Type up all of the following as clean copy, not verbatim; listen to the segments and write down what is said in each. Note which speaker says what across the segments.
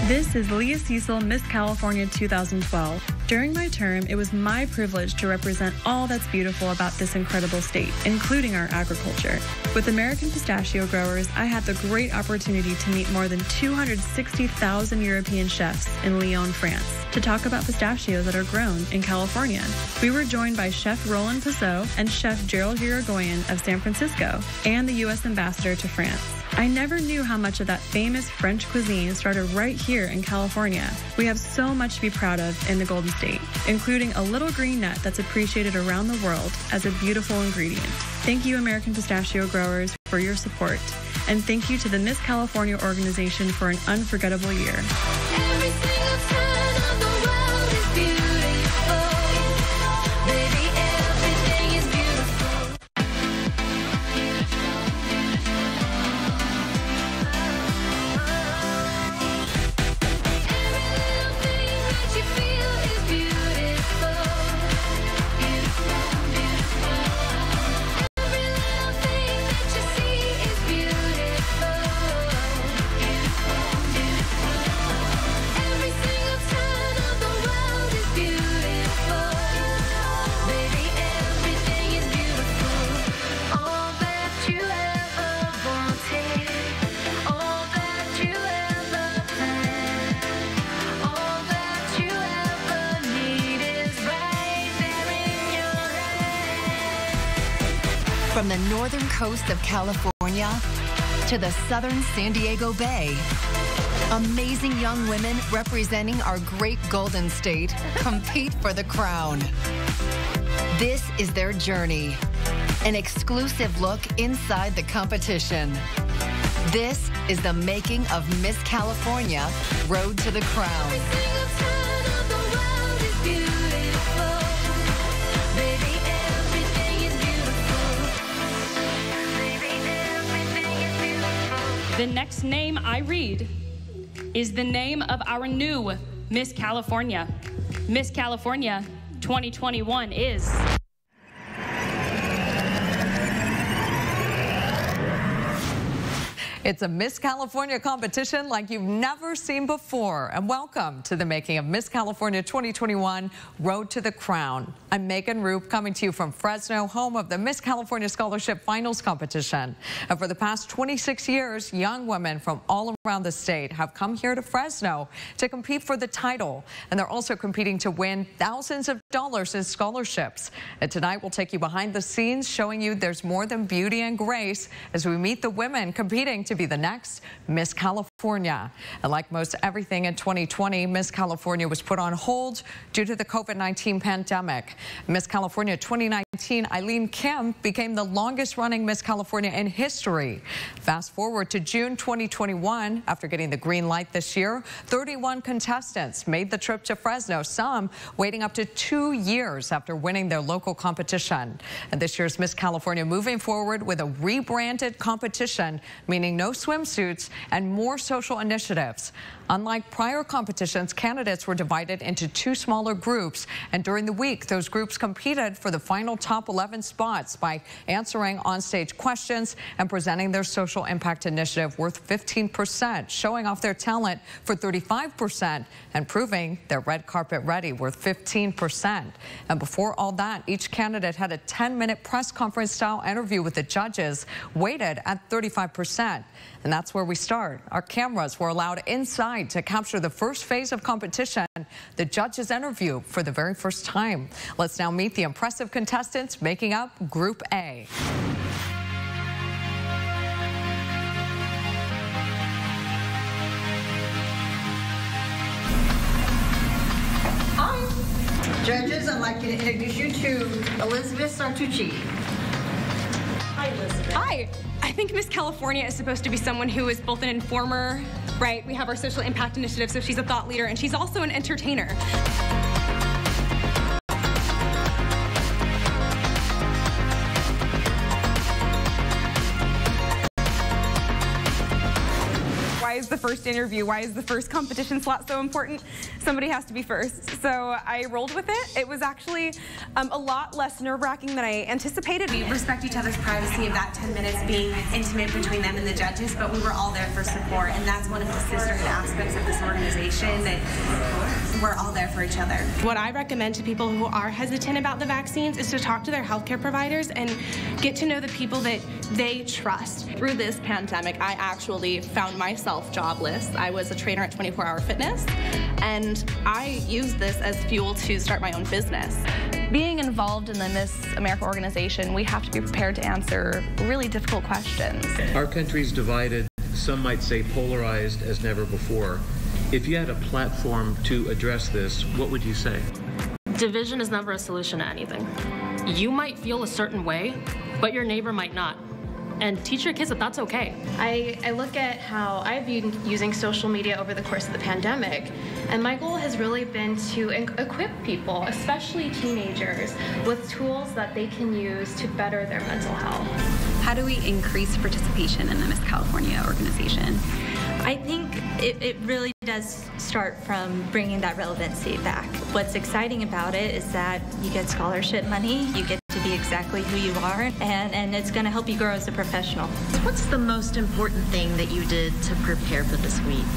Speaker 1: This is Leah Cecil, Miss California 2012. During my term, it was my privilege to represent all that's beautiful about this incredible state, including our agriculture. With American Pistachio Growers, I had the great opportunity to meet more than 260,000 European chefs in Lyon, France, to talk about pistachios that are grown in California. We were joined by Chef Roland Pissot and Chef Gerald Irigoyen of San Francisco, and the U.S. Ambassador to France. I never knew how much of that famous French cuisine started right here in California. We have so much to be proud of in the Golden State, including a little green nut that's appreciated around the world as a beautiful ingredient. Thank you, American Pistachio Growers, for your support. And thank you to the Miss California organization for an unforgettable year.
Speaker 2: Every single turn of the world is beautiful. Baby, everything is beautiful. Every little thing that you feel is beautiful. Beautiful, beautiful. Every little thing that you see is beautiful. Beautiful, beautiful. Every single turn of the world is beautiful. Baby, everything is beautiful. All that you ever wanted, all that you ever planned, all that you ever need is right there in your hand.
Speaker 3: From the northern coast of California to the southern San Diego Bay, amazing young women representing our great Golden State compete for the crown. This is their journey, an exclusive look inside the competition. This is the making of Miss California Road to the Crown.
Speaker 2: Every single turn of the world is beautiful. Baby, everything is beautiful. Baby, everything is beautiful.
Speaker 4: The next name I read is the name of our new Miss California. Miss California 2021 is...
Speaker 5: It's a Miss California competition like you've never seen before. And welcome to the making of Miss California 2021 Road to the Crown. I'm Megan Roop, coming to you from Fresno, home of the Miss California Scholarship Finals competition. And for the past 26 years, young women from all around the state have come here to Fresno to compete for the title. And they're also competing to win thousands of dollars in scholarships. And tonight we'll take you behind the scenes, showing you there's more than beauty and grace as we meet the women competing to be the next Miss California. And like most everything in 2020, Miss California was put on hold due to the COVID-19 pandemic. Miss California 2019, Eileen Kim, became the longest running Miss California in history. Fast forward to June 2021, after getting the green light this year, 31 contestants made the trip to Fresno, some waiting up to 2 years after winning their local competition. And this year's Miss California moving forward with a rebranded competition, meaning no swimsuits and more social initiatives. Unlike prior competitions, candidates were divided into 2 smaller groups, and during the week, those groups competed for the final top 11 spots by answering onstage questions and presenting their social impact initiative worth 15%, showing off their talent for 35%, and proving they're red carpet ready worth 15%. And before all that, each candidate had a 10-minute press conference style interview with the judges, weighted at 35%. And that's where we start. Our cameras were allowed inside to capture the first phase of competition, the judges' interview for the very first time. Let's now meet the impressive contestants making up Group A.
Speaker 6: Hi. Judges, I'd like to introduce you to Elizabeth Sartucci.
Speaker 7: Hi, Elizabeth. Hi. I think Miss California is supposed to be someone who is both an informer, right? We have our social impact initiative, so she's a thought leader, and she's also an entertainer.
Speaker 8: Why is
Speaker 7: the first interview? Why is the first competition slot so important? Somebody has to be first. So I rolled with it. It was actually a lot less nerve-wracking than I anticipated.
Speaker 8: We respect each other's privacy of that 10 minutes being intimate between them and the judges, but we were all there for support, and that's one of the sisterhood aspects of this organization, that we're all there for each other.
Speaker 7: What I recommend to people who are hesitant about the vaccines is to talk to their healthcare providers and get to know the people that they trust.
Speaker 9: Through this pandemic, I actually found myself jobless. I was a trainer at 24 Hour Fitness, and I used this as fuel to start my own business. Being involved in the Miss America organization, we have to be prepared to answer really difficult questions.
Speaker 10: Our country's divided, some might say polarized as never before. If you had a platform to address this, what would you say?
Speaker 11: Division is never a solution to anything. You might feel a certain way, but your neighbor might not. And teach your kids that that's okay.
Speaker 12: I look at how I've been using social media over the course of the pandemic, and my goal has really been to equip people, especially teenagers, with tools that they can use to better their mental health.
Speaker 13: How do we increase participation in the Miss California organization?
Speaker 14: I think it really does start from bringing that relevancy back. What's exciting about it is that you get scholarship money, you get to be exactly who you are, and it's going to help you grow as a professional.
Speaker 15: What's the most important thing that you did to prepare for this week?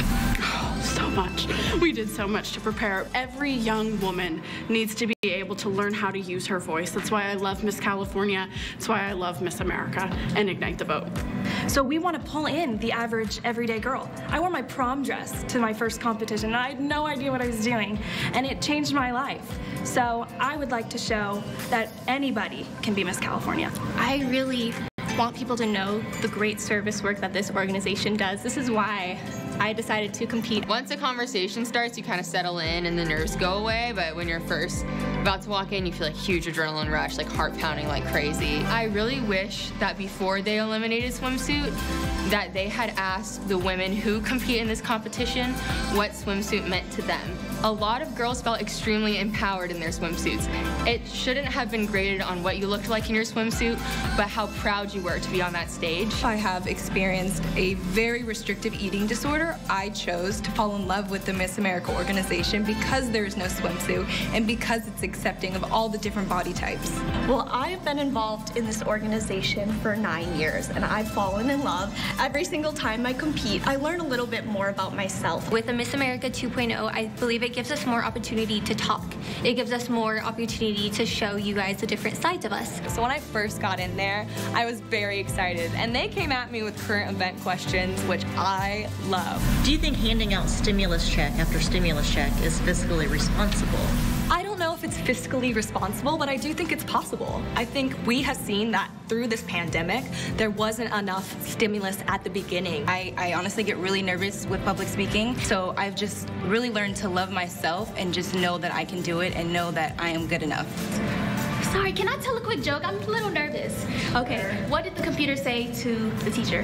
Speaker 16: So much. We did so much to prepare. Every young woman needs to be able to learn how to use her voice. That's why I love Miss California. That's why I love Miss America and Ignite the Vote.
Speaker 7: So we want to pull in the average everyday girl. I wore my prom dress to my first competition, and I had no idea what I was doing, and it changed my life. So I would like to show that anybody can be Miss California.
Speaker 12: I really want people to know the great service work that this organization does. This is why I decided to compete.
Speaker 17: Once a conversation starts, you kind of settle in and the nerves go away, but when you're first about to walk in, you feel a huge adrenaline rush, like heart pounding like crazy. I really wish that before they eliminated swimsuit, that they had asked the women who compete in this competition what swimsuit meant to them. A lot of girls felt extremely empowered in their swimsuits. It shouldn't have been graded on what you looked like in your swimsuit, but how proud you were to be on that stage.
Speaker 9: I have experienced a very restrictive eating disorder. I chose to fall in love with the Miss America organization because there is no swimsuit and because it's accepting of all the different body types.
Speaker 14: Well, I've been involved in this organization for 9 years, and I've fallen in love. Every single time I compete, I learn a little bit more about myself.
Speaker 18: With the Miss America 2.0, I believe it gives us more opportunity to talk. It gives us more opportunity to show you guys the different sides of us.
Speaker 9: So when I first got in there, I was very excited, and they came at me with current event questions, which I love.
Speaker 15: Do you think handing out stimulus check after stimulus check is fiscally responsible?
Speaker 9: I don't know if it's fiscally responsible, but I do think it's possible. I think we have seen that through this pandemic, there wasn't enough stimulus at the beginning. I honestly get really nervous with public speaking, so I've just really learned to love myself and just know that I can do it and know that I am good enough.
Speaker 12: Sorry, can I tell a quick joke? I'm a little nervous. Okay, what did the computer say to the teacher?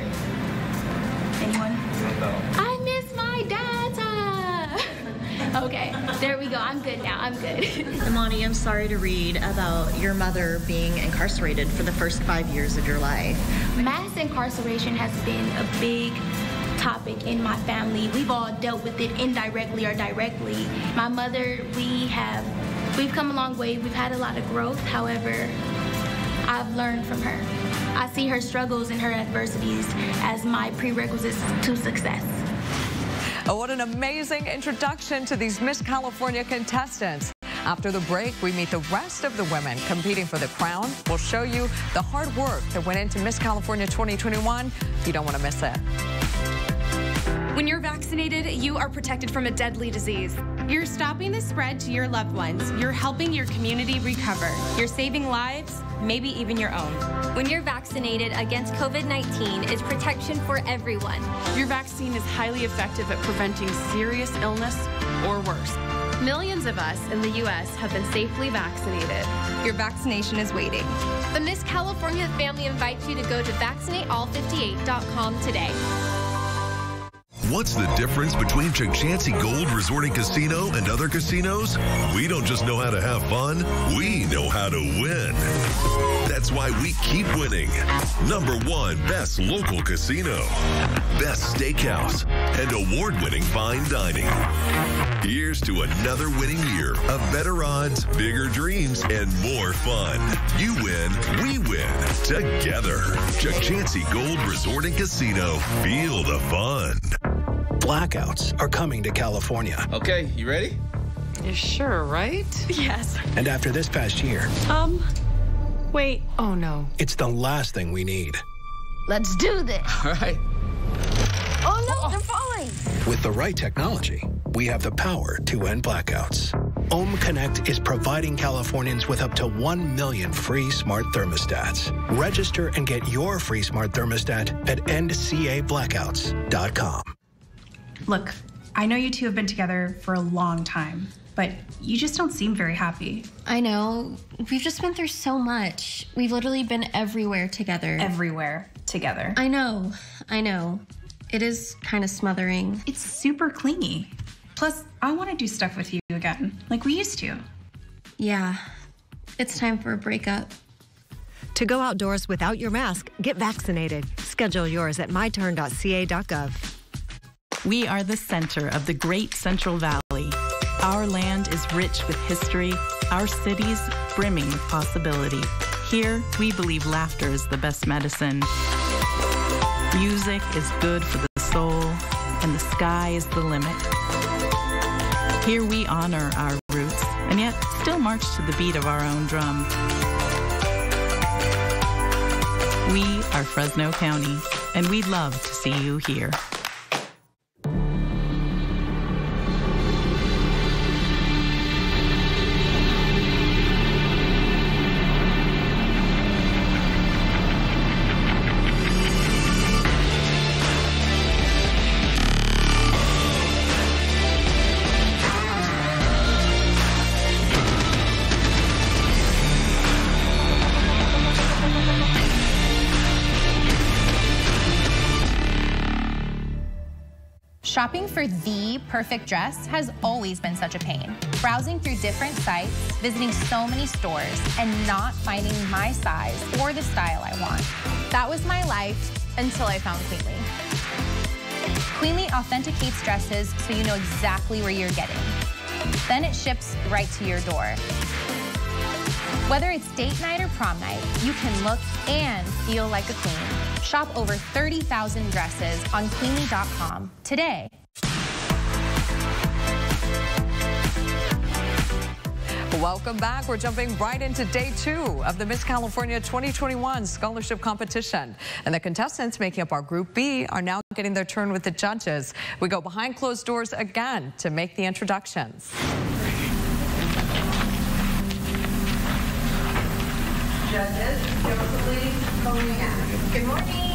Speaker 12: Anyone? I miss my data. Okay, there we go. I'm good now. I'm good.
Speaker 15: Imani, I'm sorry to read about your mother being incarcerated for the first 5 years of your life.
Speaker 12: Mass incarceration has been a big topic in my family. We've all dealt with it indirectly or directly. My mother, we've come a long way. We've had a lot of growth. However, I've learned from her. I see her struggles and her adversities as my prerequisites to success.
Speaker 5: Oh, what an amazing introduction to these Miss California contestants. After the break, we meet the rest of the women competing for the crown. We'll show you the hard work that went into Miss California 2021. You don't want to miss it.
Speaker 7: When you're vaccinated, you are protected from a deadly disease. You're stopping the spread to your loved ones. You're helping your community recover. You're saving lives, maybe even your own.
Speaker 18: When you're vaccinated against COVID-19, it's protection for everyone.
Speaker 16: Your vaccine is highly effective at preventing serious illness or worse.
Speaker 19: Millions of us in the U.S. have been safely vaccinated.
Speaker 9: Your vaccination is waiting.
Speaker 18: The Miss California family invites you to go to vaccinateall58.com today.
Speaker 20: What's the difference between Chukchansi Gold Resort and Casino and other casinos? We don't just know how to have fun, we know how to win. That's why we keep winning. #1 best local casino, best steakhouse, and award-winning fine dining. Here's to another winning year of better odds, bigger dreams, and more fun. You win, we win, together. Chukchansi Gold Resort and Casino. Feel the fun.
Speaker 21: Blackouts are coming to California.
Speaker 22: Okay, you ready?
Speaker 23: You're sure, right?
Speaker 7: Yes.
Speaker 21: And after this past year,
Speaker 7: Wait.
Speaker 23: Oh, no.
Speaker 21: it's the last thing we need.
Speaker 12: Let's do this.
Speaker 22: All right.
Speaker 12: Oh no, they're falling.
Speaker 21: With the right technology, we have the power to end blackouts. Ohm Connect is providing Californians with up to 1 million free smart thermostats. Register and get your free smart thermostat at endcablackouts.com.
Speaker 24: Look, I know you two have been together for a long time, but you just don't seem very happy.
Speaker 18: I know. We've just been through so much. We've literally been everywhere together.
Speaker 24: Everywhere together.
Speaker 18: I know. It is kind of smothering.
Speaker 24: It's super clingy. Plus, I want to do stuff with you again, like we used to.
Speaker 18: Yeah. It's time for a breakup.
Speaker 25: To go outdoors without your mask, get vaccinated. Schedule yours at myturn.ca.gov.
Speaker 26: We are the center of the Great Central Valley. Our land is rich with history, our cities brimming with possibility. Here, we believe laughter is the best medicine. Music is good for the soul, and the sky is the limit. Here we honor our roots, and yet still march to the beat of our own drum. We are Fresno County, and we'd love to see you here.
Speaker 27: Shopping for the perfect dress has always been such a pain. Browsing through different sites, visiting so many stores, and not finding my size or the style I want. That was my life until I found Queenly. Queenly authenticates dresses so you know exactly where you're getting. Then it ships right to your door. Whether it's date night or prom night, you can look and feel like a queen. Shop over 30,000 dresses on Queenly.com today.
Speaker 5: Welcome back. We're jumping right into day 2 of the Miss California 2021 scholarship competition. And the contestants making up our Group B are now getting their turn with the judges. We go behind closed doors again to make the introductions.
Speaker 8: Judges, Josephine, Molina. Good morning.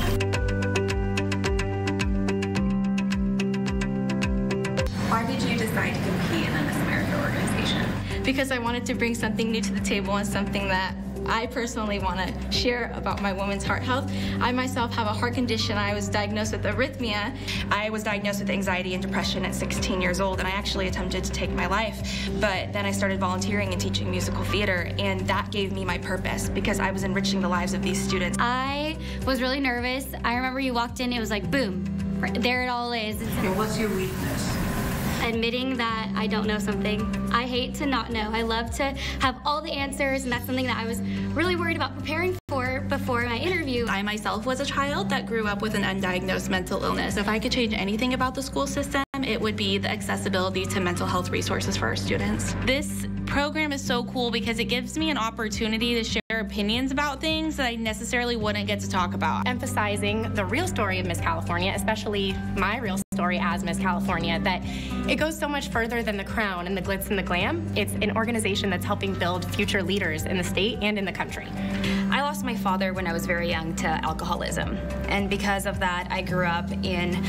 Speaker 9: Why did you decide to compete in the Miss America organization?
Speaker 14: Because I wanted to bring something new to the table and something that I personally want to share about my women's heart health. I myself have a heart condition. I was diagnosed with arrhythmia. I was diagnosed with anxiety and depression at 16 years old, and I actually attempted to take my life. But then I started volunteering and teaching musical theater, and that gave me my purpose because I was enriching the lives of these students.
Speaker 28: I was really nervous. I remember you walked in, it was like, boom, there it all is.
Speaker 6: What's your weakness?
Speaker 28: Admitting that I don't know something. I hate to not know. I love to have all the answers, and that's something that I was really worried about preparing for before my interview.
Speaker 9: I myself was a child that grew up with an undiagnosed mental illness. If I could change anything about the school system, it would be the accessibility to mental health resources for our students.
Speaker 29: This program is so cool because it gives me an opportunity to share opinions about things that I necessarily wouldn't get to talk about.
Speaker 30: Emphasizing the real story of Miss California, especially my real story as Miss California, that it goes so much further than the crown and the glitz and the glam. It's an organization that's helping build future leaders in the state and in the country.
Speaker 31: I lost my father when I was very young to alcoholism, and because of that, I grew up in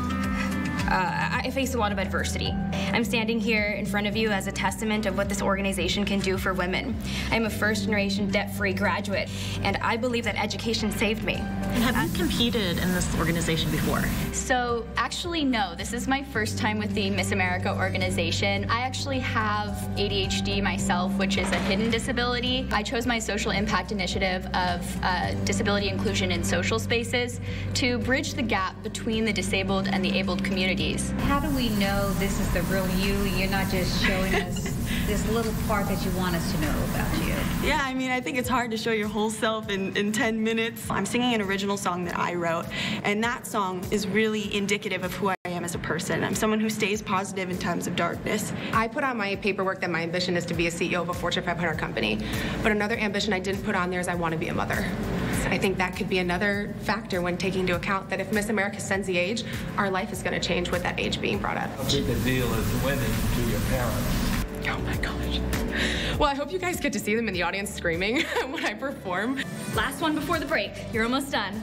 Speaker 31: I faced a lot of adversity. I'm standing here in front of you as a testament of what this organization can do for women. I'm a first-generation debt-free graduate, and I believe that education saved me.
Speaker 1: Have you competed in this organization before?
Speaker 31: So actually, no. This is my first time with the Miss America organization. I actually have ADHD myself, which is a hidden disability. I chose my social impact initiative of disability inclusion in social spaces to bridge the gap between the disabled and the abled communities.
Speaker 2: How do we know this is the real you? You're not just showing us this little part that you want us to know about you.
Speaker 9: Yeah, I mean, I think it's hard to show your whole self in 10 minutes. I'm singing an original song that I wrote, and that song is really indicative of who I am as a person. I'm someone who stays positive in times of darkness.
Speaker 3: I put on my paperwork that my ambition is to be a CEO of a Fortune 500 company, but another ambition I didn't put on there is I want to be a mother. I think that could be another factor when taking into account that if Miss America sends the age, our life is going to change with that age being brought up.
Speaker 4: How big a deal is winning to your parents?
Speaker 3: Oh my gosh. Well, I hope you guys get to see them in the audience screaming when I perform.
Speaker 31: Last one before the break. You're almost done.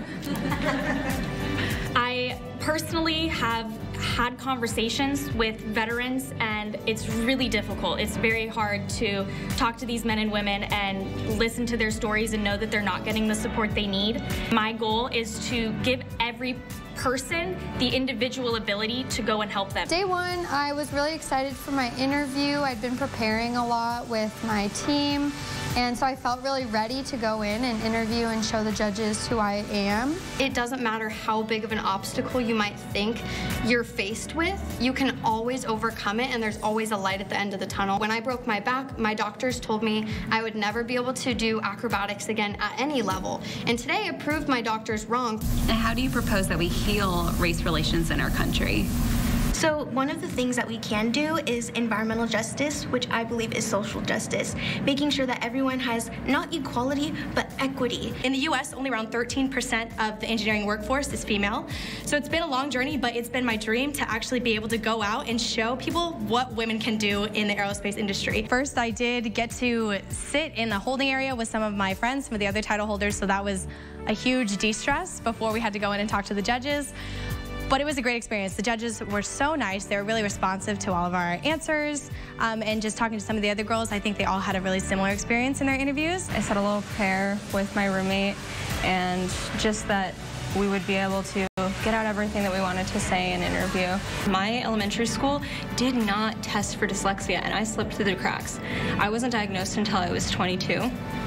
Speaker 31: I personally have had conversations with veterans, and it's really difficult. It's very hard to talk to these men and women and listen to their stories and know that they're not getting the support they need. My goal is to give every person the individual ability to go and help them.
Speaker 10: Day one, I was really excited for my interview. I'd been preparing a lot with my team, and so I felt really ready to go in and interview and show the judges who I am.
Speaker 28: It doesn't matter how big of an obstacle you might think you're faced with, you can always overcome it, and there's always a light at the end of the tunnel. When I broke my back, my doctors told me I would never be able to do acrobatics again at any level. And today I proved my doctors wrong.
Speaker 11: And how do you propose that we heal race relations in our country?
Speaker 12: So one of the things that we can do is environmental justice, which I believe is social justice, making sure that everyone has not equality, but equity.
Speaker 30: In the U.S., only around 13% of the engineering workforce is female. So it's been a long journey, but it's been my dream to actually be able to go out and show people what women can do in the aerospace industry.
Speaker 31: First, I did get to sit in the holding area with some of my friends, some of the other title holders, so that was a huge de-stress before we had to go in and talk to the judges. But it was a great experience. The judges were so nice. They were really responsive to all of our answers. And just talking to some of the other girls, I think they all had a really similar experience in their interviews.
Speaker 13: I said a little prayer with my roommate, and just that we would be able to get out everything that we wanted to say in an interview.
Speaker 31: My elementary school did not test for dyslexia, and I slipped through the cracks. I wasn't diagnosed until I was 22.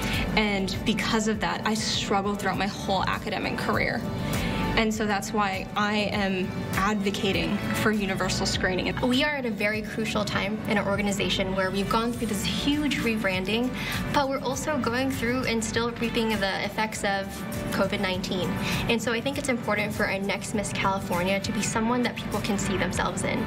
Speaker 31: And because of that, I struggled throughout my whole academic career. And so that's why I am advocating for universal screening.
Speaker 28: We are at a very crucial time in our organization where we've gone through this huge rebranding, but we're also going through and still reaping the effects of COVID-19. And so I think it's important for our next Miss California to be someone that people can see themselves in.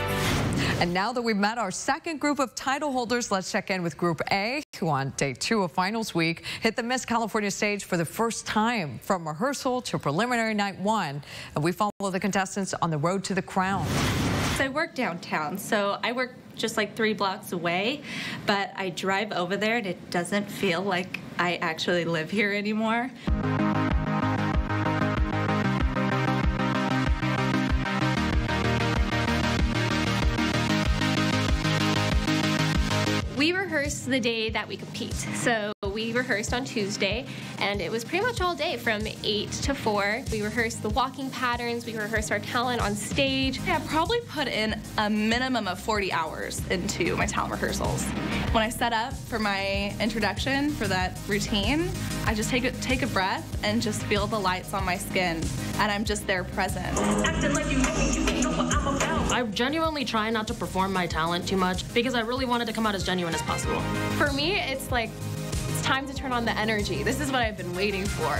Speaker 5: And now that we've met our second group of title holders, let's check in with Group A, who on day 2 of finals week hit the Miss California stage for the first time, from rehearsal to preliminary night 1. And we follow the contestants on the road to the crown.
Speaker 15: So I work downtown, so I work just like 3 blocks away, but I drive over there and it doesn't feel like I actually live here anymore.
Speaker 30: We rehearsed the day that we compete. So we rehearsed on Tuesday, and it was pretty much all day from 8 to 4. We rehearsed the walking patterns, we rehearsed our talent on stage.
Speaker 9: Yeah, I probably put in a minimum of 40 hours into my talent rehearsals. When I set up for my introduction for that routine, I just take a breath and just feel the lights on my skin, and I'm just there present.
Speaker 16: I genuinely try not to perform my talent too much because I really wanted to come out as genuine as possible.
Speaker 30: For me, it's like, it's time to turn on the energy. This is what I've been waiting for.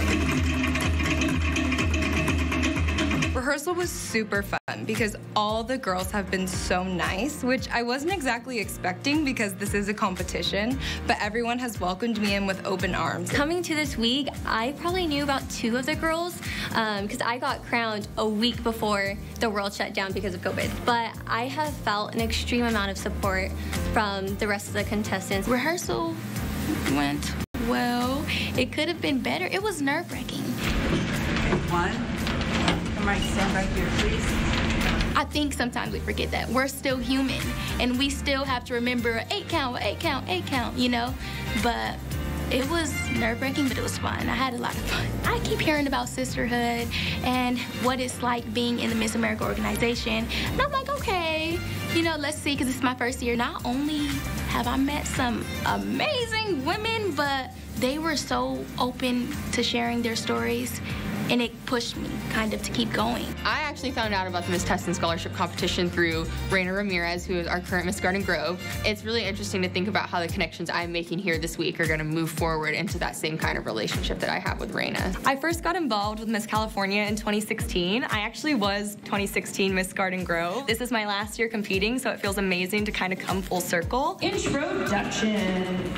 Speaker 17: Rehearsal was super fun because all the girls have been so nice, which I wasn't exactly expecting because this is a competition, but everyone has welcomed me in with open arms.
Speaker 28: Coming to this week, I probably knew about 2 of the girls because I got crowned a week before the world shut down because of COVID. But I have felt an extreme amount of support from the rest of the contestants.
Speaker 12: Rehearsal went well. It could have been better. It was nerve-wracking.
Speaker 22: One. All right, stand right here, please.
Speaker 12: I think sometimes we forget that we're still human, and we still have to remember 8 count, 8 count, 8 count, you know? But
Speaker 30: It was nerve-wracking, but it was fun. I had a lot of fun. I keep hearing about sisterhood and what it's like being in the Miss America organization. And I'm like, okay, you know, let's see, because it's my first year. Not only have I met some amazing women, but they were so open to sharing their stories, and it pushed me kind of to keep going.
Speaker 7: I actually found out about the Miss Tustin Scholarship Competition through Raina Ramirez, who is our current Miss Garden Grove. It's really interesting to think about how the connections I'm making here this week are going to move forward into that same kind of relationship that I have with Raina.
Speaker 9: I first got involved with Miss California in 2016. I actually was 2016 Miss Garden Grove. This is my last year competing, so it feels amazing to kind of come full circle.
Speaker 8: Introduction.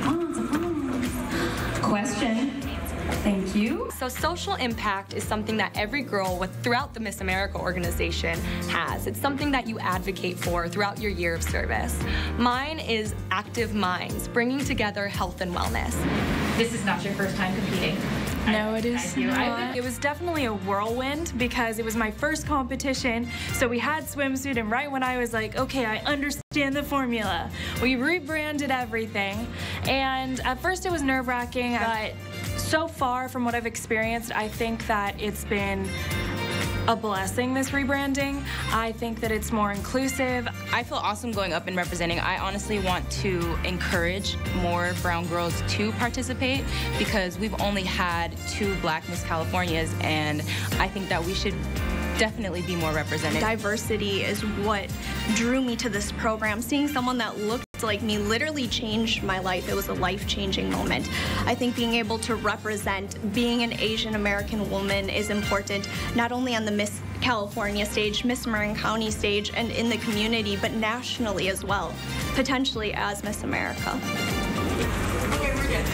Speaker 8: Question. Thank you.
Speaker 9: So social impact is something that every girl throughout the Miss America organization has. It's something that you advocate for throughout your year of service. Mine is Active Minds, bringing together health and wellness.
Speaker 8: This is not your first time competing.
Speaker 30: No, it is not.
Speaker 18: It was definitely a whirlwind because it was my first competition. So we had swimsuit, and right when I was like, okay, I understand the formula, we rebranded everything. And at first it was nerve-wracking, but so far from what I've experienced, I think that it's been a blessing, this rebranding. I think that it's more inclusive.
Speaker 7: I feel awesome going up and representing. I honestly want to encourage more brown girls to participate because we've only had 2 Black Miss Californias, and I think that we should definitely be more represented.
Speaker 19: Diversity is what drew me to this program. Seeing someone that looked like me literally changed my life. It was a life-changing moment. I think being able to represent being an Asian American woman is important, not only on the Miss California stage, Miss Marin County stage, and in the community, but nationally as well, potentially as Miss America.
Speaker 8: Okay, we're good.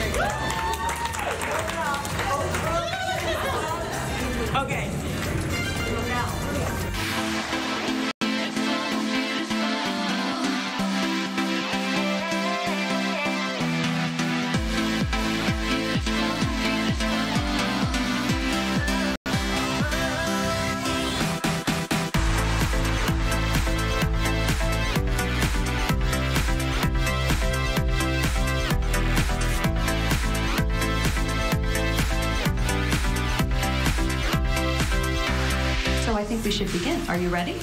Speaker 8: Okay. I think we should begin. Are you ready?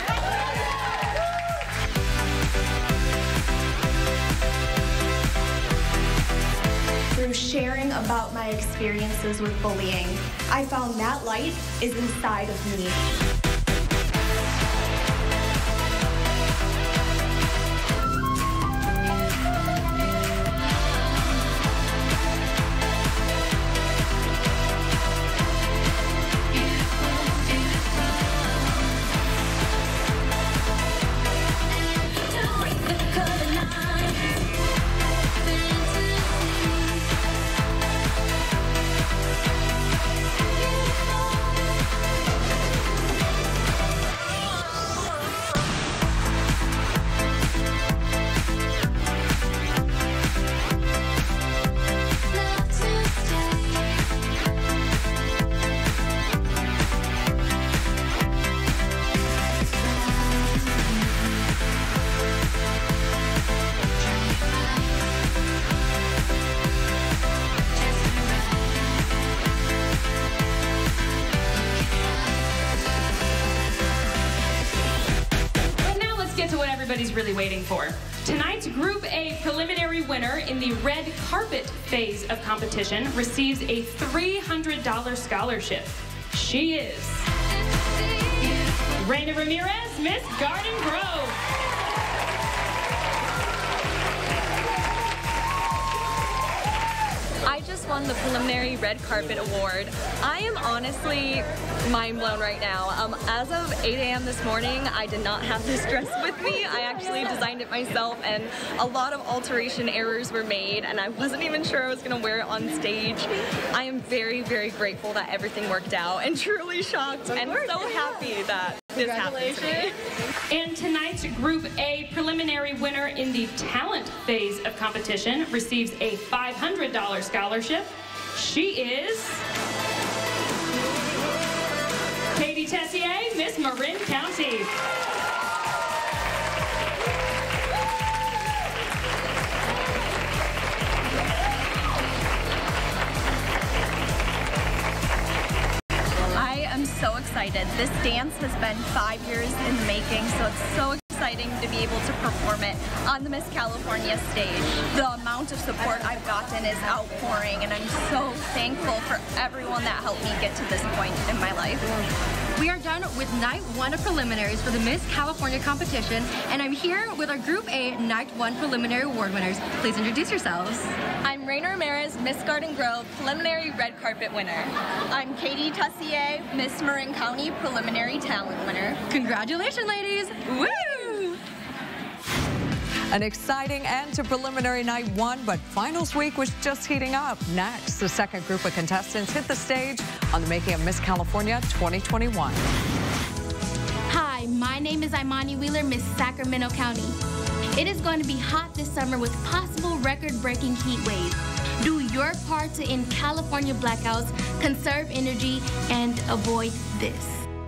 Speaker 19: Through sharing about my experiences with bullying, I found that light is inside of me.
Speaker 18: Everybody's really waiting for. Tonight's Group A preliminary winner in the red carpet phase of competition receives a $300 scholarship. She is Raina Ramirez, Miss Garden Grove.
Speaker 9: I just won the preliminary red carpet award. I am honestly mind blown right now. As of 8 a.m. this morning, I did not have this dress with me. I actually designed it myself, and a lot of alteration errors were made, and I wasn't even sure I was going to wear it on stage. I am very, very grateful that everything worked out, and truly shocked and so happy that this happened to me.
Speaker 18: And tonight's Group A preliminary winner in the talent phase of competition receives a $500 scholarship. She is Katie Tessier, Miss Marin County.
Speaker 19: excited. This dance has been 5 years in the making, so it's so exciting to be able to perform it on the Miss California stage. The amount of support I've gotten is outpouring, and I'm so thankful for everyone that helped me get to this point in my life.
Speaker 1: We are done with night 1 of preliminaries for the Miss California competition, and I'm here with our Group A Night 1 preliminary award winners. Please introduce yourselves.
Speaker 19: I'm Raina Ramirez, Miss Garden Grove preliminary red carpet winner. I'm Katie Tessier, Miss Marin County preliminary talent winner.
Speaker 1: Congratulations, ladies!
Speaker 19: Woo!
Speaker 5: An exciting end to preliminary night 1, but finals week was just heating up. Next, the second group of contestants hit the stage on the making of Miss California 2021.
Speaker 12: Hi, my name is Imani Wheeler, Miss Sacramento County. It is going to be hot this summer with possible record-breaking heat waves. Do your part to end California blackouts, conserve energy, and avoid this.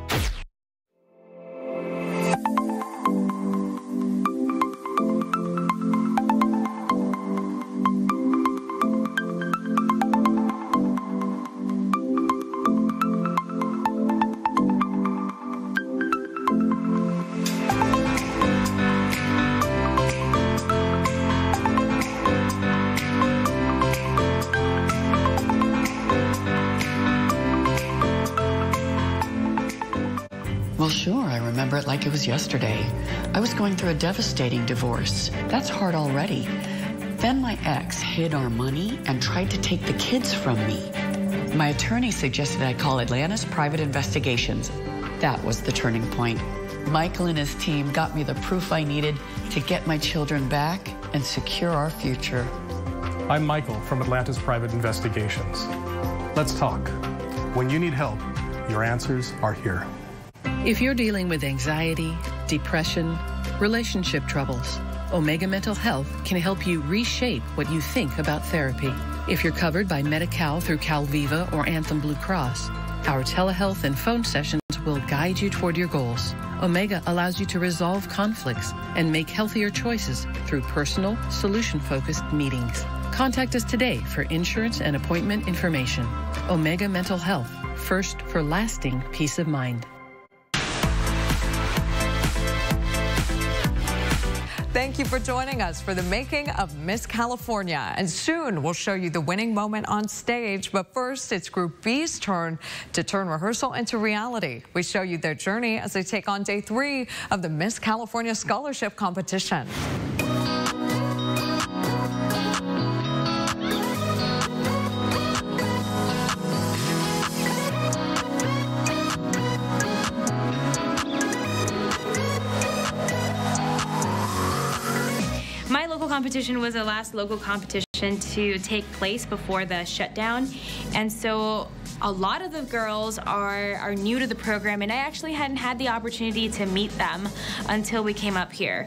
Speaker 6: Well, sure, I remember it like it was yesterday. I was going through a devastating divorce. That's hard already. Then my ex hid our money and tried to take the kids from me. My attorney suggested I call Atlantis Private Investigations. That was the turning point. Michael and his team got me the proof I needed to get my children back and secure our future.
Speaker 14: I'm Michael from Atlantis Private Investigations. Let's talk. When you need help, your answers are here.
Speaker 20: If you're dealing with anxiety, depression, relationship troubles, Omega Mental Health can help you reshape what you think about therapy. If you're covered by Medi-Cal through CalViva or Anthem Blue Cross, our telehealth and phone sessions will guide you toward your goals. Omega allows you to resolve conflicts and make healthier choices through personal, solution-focused meetings. Contact us today for insurance and appointment information. Omega Mental Health, first for lasting peace of mind.
Speaker 5: Thank you for joining us for the making of Miss California. And soon we'll show you the winning moment on stage. But first, it's Group B's turn to turn rehearsal into reality. We show you their journey as they take on day 3 of the Miss California Scholarship Competition.
Speaker 31: My local competition was the last local competition to take place before the shutdown, and so a lot of the girls are new to the program, and I actually hadn't had the opportunity to meet them until we came up here.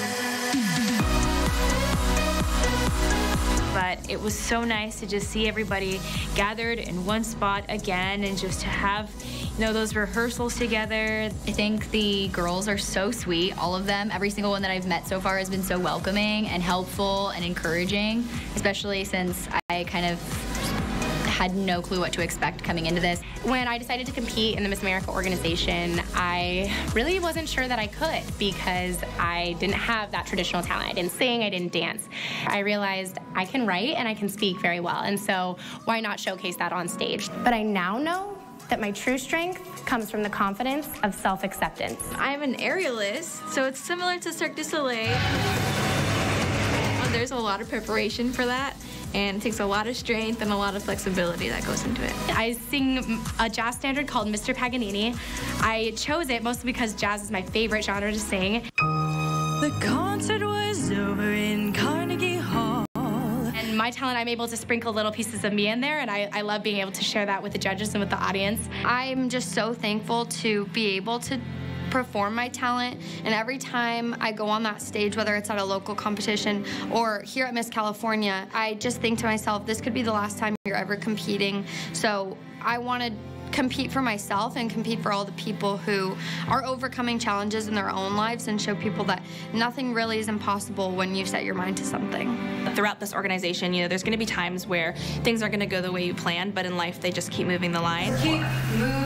Speaker 31: But it was so nice to just see everybody gathered in one spot again and just to have, you know, those rehearsals together.
Speaker 21: I think the girls are so sweet, all of them. Every single one that I've met so far has been so welcoming and helpful and encouraging, especially since I kind of had no clue what to expect coming into this.
Speaker 30: When I decided to compete in the Miss America organization, I really wasn't sure that I could because I didn't have that traditional talent. I didn't sing, I didn't dance. I realized I can write and I can speak very well, and so why not showcase that on stage? But I now know that my true strength comes from the confidence of self-acceptance.
Speaker 23: I'm an aerialist, so it's similar to Cirque du Soleil. There's a lot of preparation for that, and it takes a lot of strength and a lot of flexibility that goes into it.
Speaker 30: I sing a jazz standard called Mr. Paganini. I chose it mostly because jazz is my favorite genre to sing.
Speaker 24: The concert was over in Carnegie Hall.
Speaker 30: And my talent, I'm able to sprinkle little pieces of me in there, and I love being able to share that with the judges and with the audience.
Speaker 28: I'm just so thankful to be able to perform my talent, and every time I go on that stage, whether it's at a local competition or here at Miss California, I just think to myself, this could be the last time you're ever competing. So I want to compete for myself and compete for all the people who are overcoming challenges in their own lives and show people that nothing really is impossible when you set your mind to something.
Speaker 9: Throughout this organization, you know, there's going to be times where things aren't going to go the way you planned, but in life they just keep moving the line.
Speaker 23: Keep moving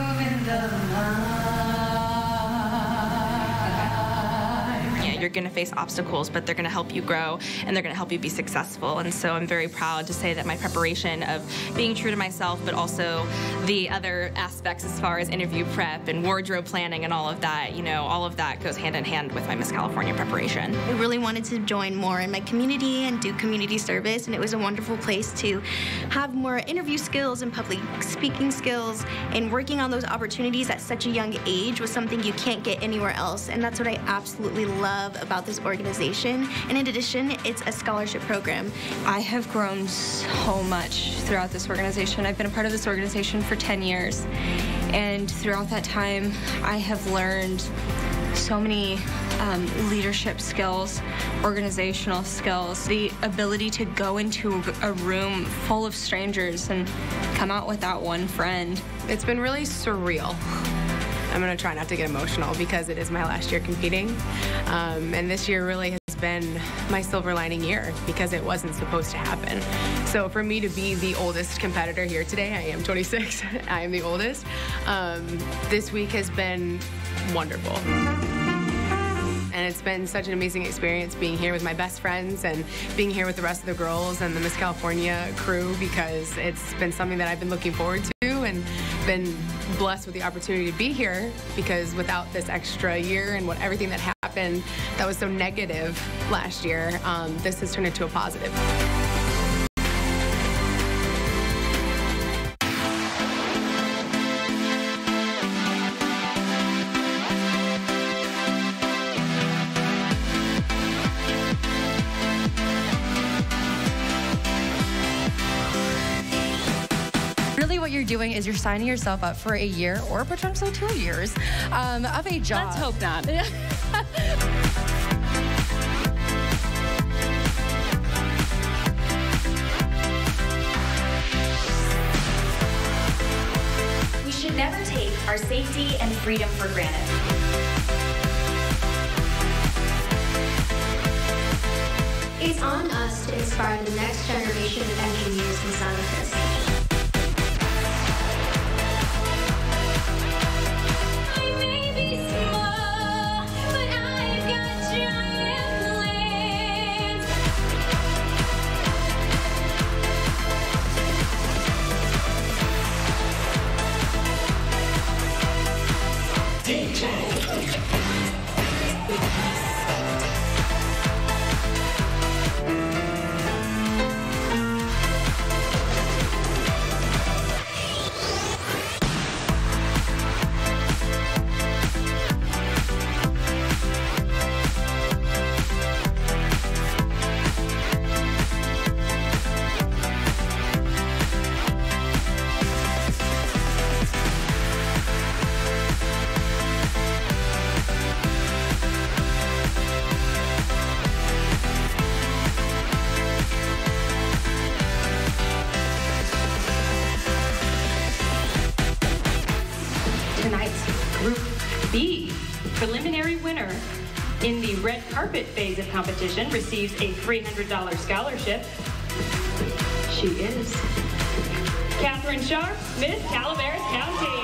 Speaker 7: You're going to face obstacles, but they're going to help you grow and they're going to help you be successful. And so I'm very proud to say that my preparation of being true to myself, but also the other aspects as far as interview prep and wardrobe planning and all of that, you know, all of that goes hand in hand with my Miss California preparation.
Speaker 19: I really wanted to join more in my community and do community service, and it was a wonderful place to have more interview skills and public speaking skills, and working on those opportunities at such a young age was something you can't get anywhere else, and that's what I absolutely love about this organization. And in addition, it's a scholarship program.
Speaker 17: I have grown so much throughout this organization. I've been a part of this organization for 10 years, and throughout that time, I have learned so many leadership skills, organizational skills, the ability to go into a room full of strangers and come out with that one friend.
Speaker 2: It's been really surreal. I'm going to try not to get emotional because it is my last year competing. And this year really has been my silver lining year because it wasn't supposed to happen. So for me to be the oldest competitor here today, I am 26, I am the oldest, this week has been wonderful. And it's been such an amazing experience being here with my best friends and being here with the rest of the girls and the Miss California crew, because it's been something that I've been looking forward to and been blessed with the opportunity to be here, because without this extra year and everything that happened that was so negative last year, this has turned into a positive.
Speaker 1: What you're doing is you're signing yourself up for a year or potentially 2 years of a job.
Speaker 7: Let's hope not.
Speaker 3: We should never take our safety and freedom for granted.
Speaker 12: It's on us to inspire the next generation of engineers and scientists.
Speaker 8: Tonight's Group B preliminary winner in the red carpet phase of competition receives a $300 scholarship. She is Catherine Sharp, Miss Calaveras County.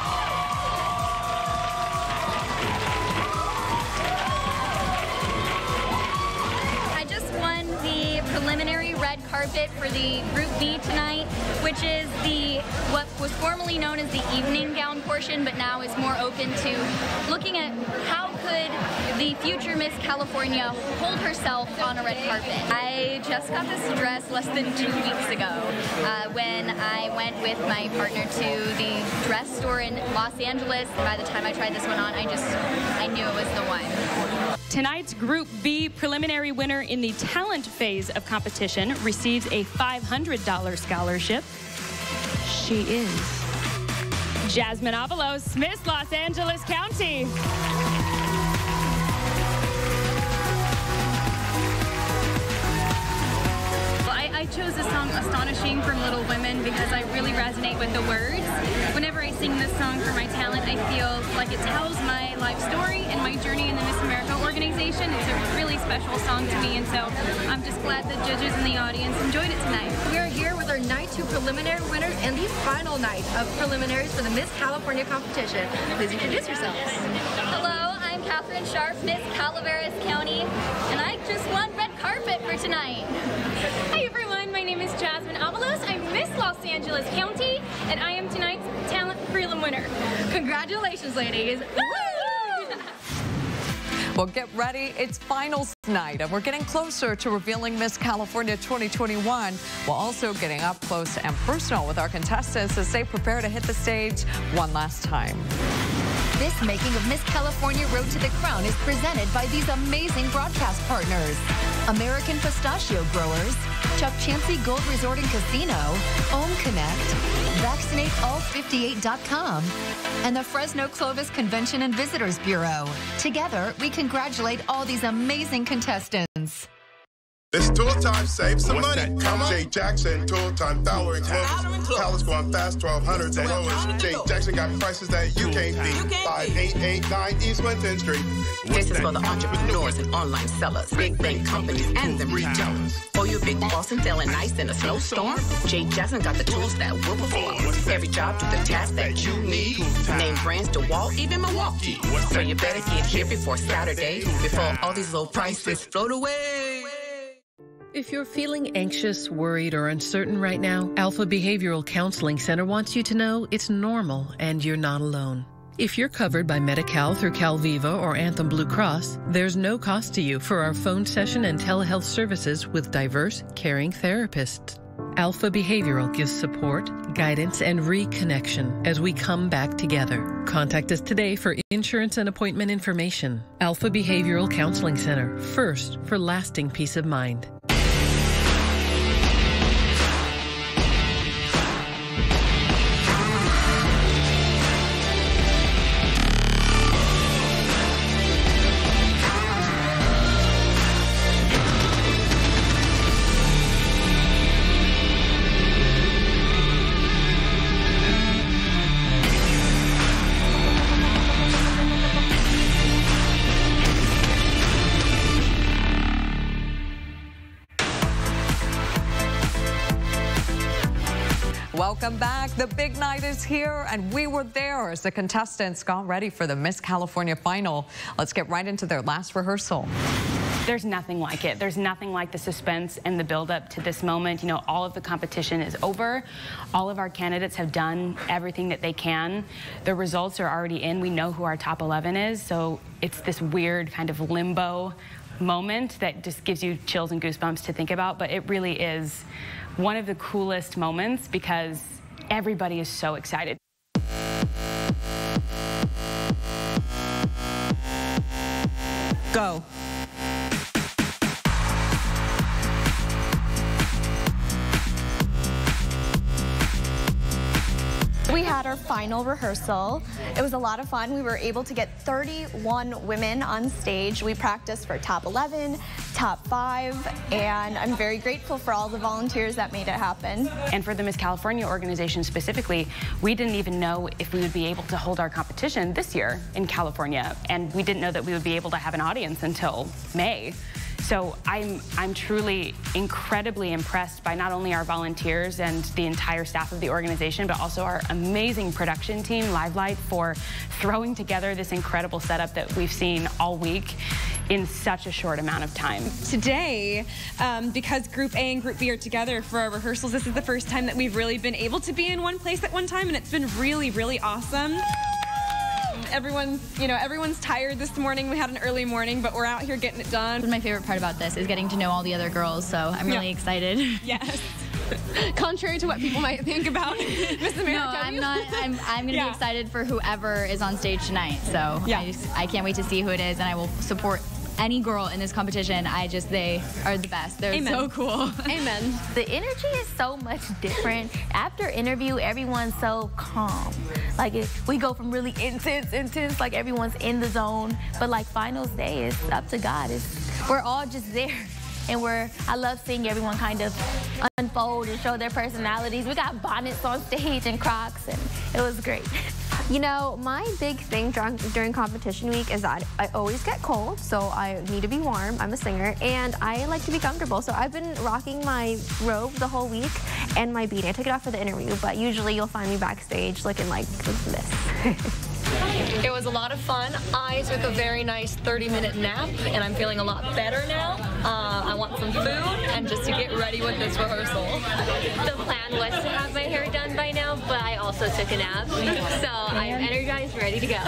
Speaker 21: Preliminary red carpet for the Group B tonight, which is what was formerly known as the evening gown portion, but now is more open to looking at how could the future Miss California hold herself on a red carpet. I just got this dress less than 2 weeks ago when I went with my partner to the dress store in Los Angeles. By the time I tried this one on, I knew it was the one.
Speaker 8: Tonight's Group B preliminary winner in the talent phase of competition receives a $500 scholarship. She is Jasmine Avalos, Miss Los Angeles County.
Speaker 4: I chose the song Astonishing from Little Women because I really resonate with the words. Whenever I sing this song, song for my talent. I feel like it tells my life story and my journey in the Miss America organization. It's a really special song to me, and so I'm just glad the judges and the audience enjoyed it tonight.
Speaker 1: We are here with our Night 2 preliminary winners and the final night of preliminaries for the Miss California competition. Please introduce yourselves.
Speaker 10: Hello, I'm Catherine Sharp, Miss Calaveras County, and I just won red carpet for tonight.
Speaker 4: Hi everyone, my name is Jasmine Avalos. I'm Miss Los Angeles County, and I am tonight's talent prelim winner.
Speaker 1: Congratulations, ladies.
Speaker 5: Well, get ready. It's finals night, and we're getting closer to revealing Miss California 2021 while also getting up close and personal with our contestants as they prepare to hit the stage one last time.
Speaker 11: This making of Miss California Road to the Crown is presented by these amazing broadcast partners: American Pistachio Growers, Chuck Chansey Gold Resort and Casino, Ohm Connect, VaccinateAll58.com, and the Fresno Clovis Convention and Visitors Bureau. Together, we congratulate all these amazing contestants.
Speaker 13: It's tool time, save some money. Come on. Jay Jackson, tool time, Fowler and Close. Palace going fast, 1200s and lowest. Jay Jackson got prices that you can't beat. 5889 East Winton Street.
Speaker 15: This is for the entrepreneurs and online sellers, big bank companies, and them retailers. For your big boss and selling nice in a snowstorm, Jay Jackson got the tools that will perform. Every job to the task that you need. Name brands DeWalt, even Milwaukee. So you better get here before Saturday, before all these low prices float away.
Speaker 20: If you're feeling anxious, worried, or uncertain right now, Alpha Behavioral Counseling Center wants you to know it's normal and you're not alone. If you're covered by Medi-Cal through CalViva or Anthem Blue Cross, there's no cost to you for our phone session and telehealth services with diverse, caring therapists. Alpha Behavioral gives support, guidance, and reconnection as we come back together. Contact us today for insurance and appointment information. Alpha Behavioral Counseling Center, first for lasting peace of mind.
Speaker 5: Welcome back. The big night is here, and we were there as the contestants got ready for the Miss California final. Let's get right into their last rehearsal.
Speaker 16: There's nothing like it. There's nothing like the suspense and the buildup to this moment. You know, all of the competition is over. All of our candidates have done everything that they can. The results are already in. We know who our top 11 is, so it's this weird kind of limbo moment that just gives you chills and goosebumps to think about, but it really is one of the coolest moments because everybody is so excited.
Speaker 5: Go.
Speaker 19: We had our final rehearsal. It was a lot of fun. We were able to get 31 women on stage. We practiced for top 11, top 5, and I'm very grateful for all the volunteers that made it happen.
Speaker 16: And for the Miss California organization specifically, we didn't even know if we would be able to hold our competition this year in California, and we didn't know that we would be able to have an audience until May. So I'm truly incredibly impressed by not only our volunteers and the entire staff of the organization, but also our amazing production team, Livelight, for throwing together this incredible setup that we've seen all week in such a short amount of time.
Speaker 22: Today, because Group A and Group B are together for our rehearsals, this is the first time that we've really been able to be in one place at one time, and it's been really, really awesome. Everyone's tired this morning. We had an early morning, but we're out here getting it done.
Speaker 21: My favorite part about this is getting to know all the other girls, so I'm really excited.
Speaker 22: Yes. Contrary to what people might think about Miss America.
Speaker 21: No, I'm not. I'm going to be excited for whoever is on stage tonight. So I can't wait to see who it is, and I will support any girl in this competition. They are the best. They're so cool.
Speaker 22: Amen.
Speaker 12: The energy is so much different. After interview, everyone's so calm. Like we go from really intense, like everyone's in the zone. But like finals day, it's up to God. We're all just there. And I love seeing everyone kind of unfold and show their personalities. We got bonnets on stage and Crocs, and it was great.
Speaker 6: You know, my big thing during competition week is that I always get cold, so I need to be warm. I'm a singer, and I like to be comfortable. So I've been rocking my robe the whole week and my beanie. I took it off for the interview, but usually you'll find me backstage looking like this.
Speaker 23: It was a lot of fun. I took a very nice 30-minute nap, and I'm feeling a lot better now. I want some food and just to get ready with this rehearsal.
Speaker 14: The plan was to have my hair done by now, but I also took a nap, so I'm energized, ready to go.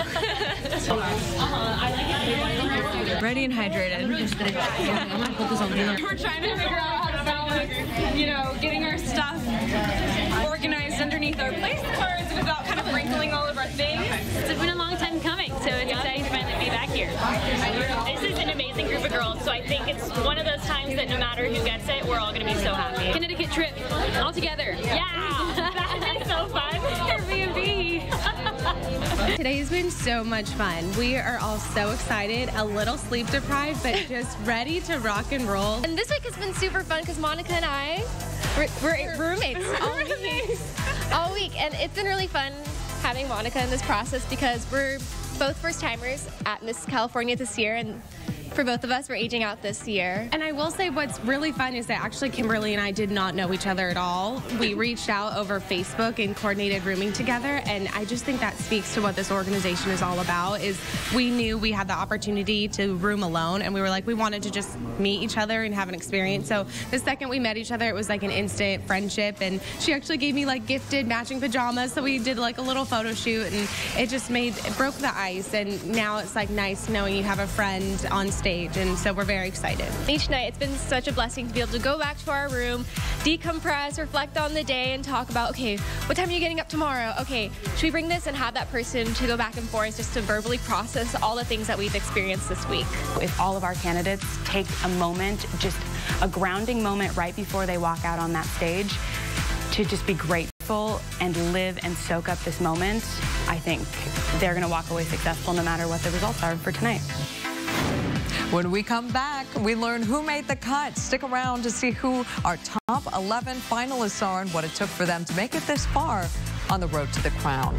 Speaker 22: Ready and hydrated. We're trying to figure out how to balance, you know, getting our stuff organized underneath our place cards without kind of wrinkling all of our things.
Speaker 4: It's been a long time coming, so it's exciting to finally be back here. This is an amazing group of girls, so I think it's one of those times that no matter who gets it, we're all going to be so happy. Connecticut trip, all together. Yeah, that is so fun. Airbnb.
Speaker 2: Today's been so much fun. We are all so excited, a little sleep deprived, but just ready to rock and roll.
Speaker 6: And this week has been super fun because Monica and I, we're roommates all week. And it's been really fun having Monica in this process because we're both first-timers at Miss California this year, and for both of us, we're aging out this year.
Speaker 2: And I will say what's really fun is that actually Kimberly and I did not know each other at all. We reached out over Facebook and coordinated rooming together, and I just think that speaks to what this organization is all about. Is we knew we had the opportunity to room alone, and we were like, we wanted to just meet each other and have an experience. So the second we met each other, it was like an instant friendship, and she actually gave me like gifted matching pajamas, so we did like a little photo shoot, and it just broke the ice, and now it's like nice knowing you have a friend on stage, and so we're very excited.
Speaker 6: Each night, it's been such a blessing to be able to go back to our room, decompress, reflect on the day, and talk about, okay, what time are you getting up tomorrow? Okay, should we bring this, and have that person to go back and forth just to verbally process all the things that we've experienced this week.
Speaker 16: If all of our candidates take a moment, just a grounding moment right before they walk out on that stage, to just be grateful and live and soak up this moment, I think they're going to walk away successful no matter what the results are for tonight.
Speaker 5: When we come back, we learn who made the cut. Stick around to see who our top 11 finalists are and what it took for them to make it this far on the road to the crown.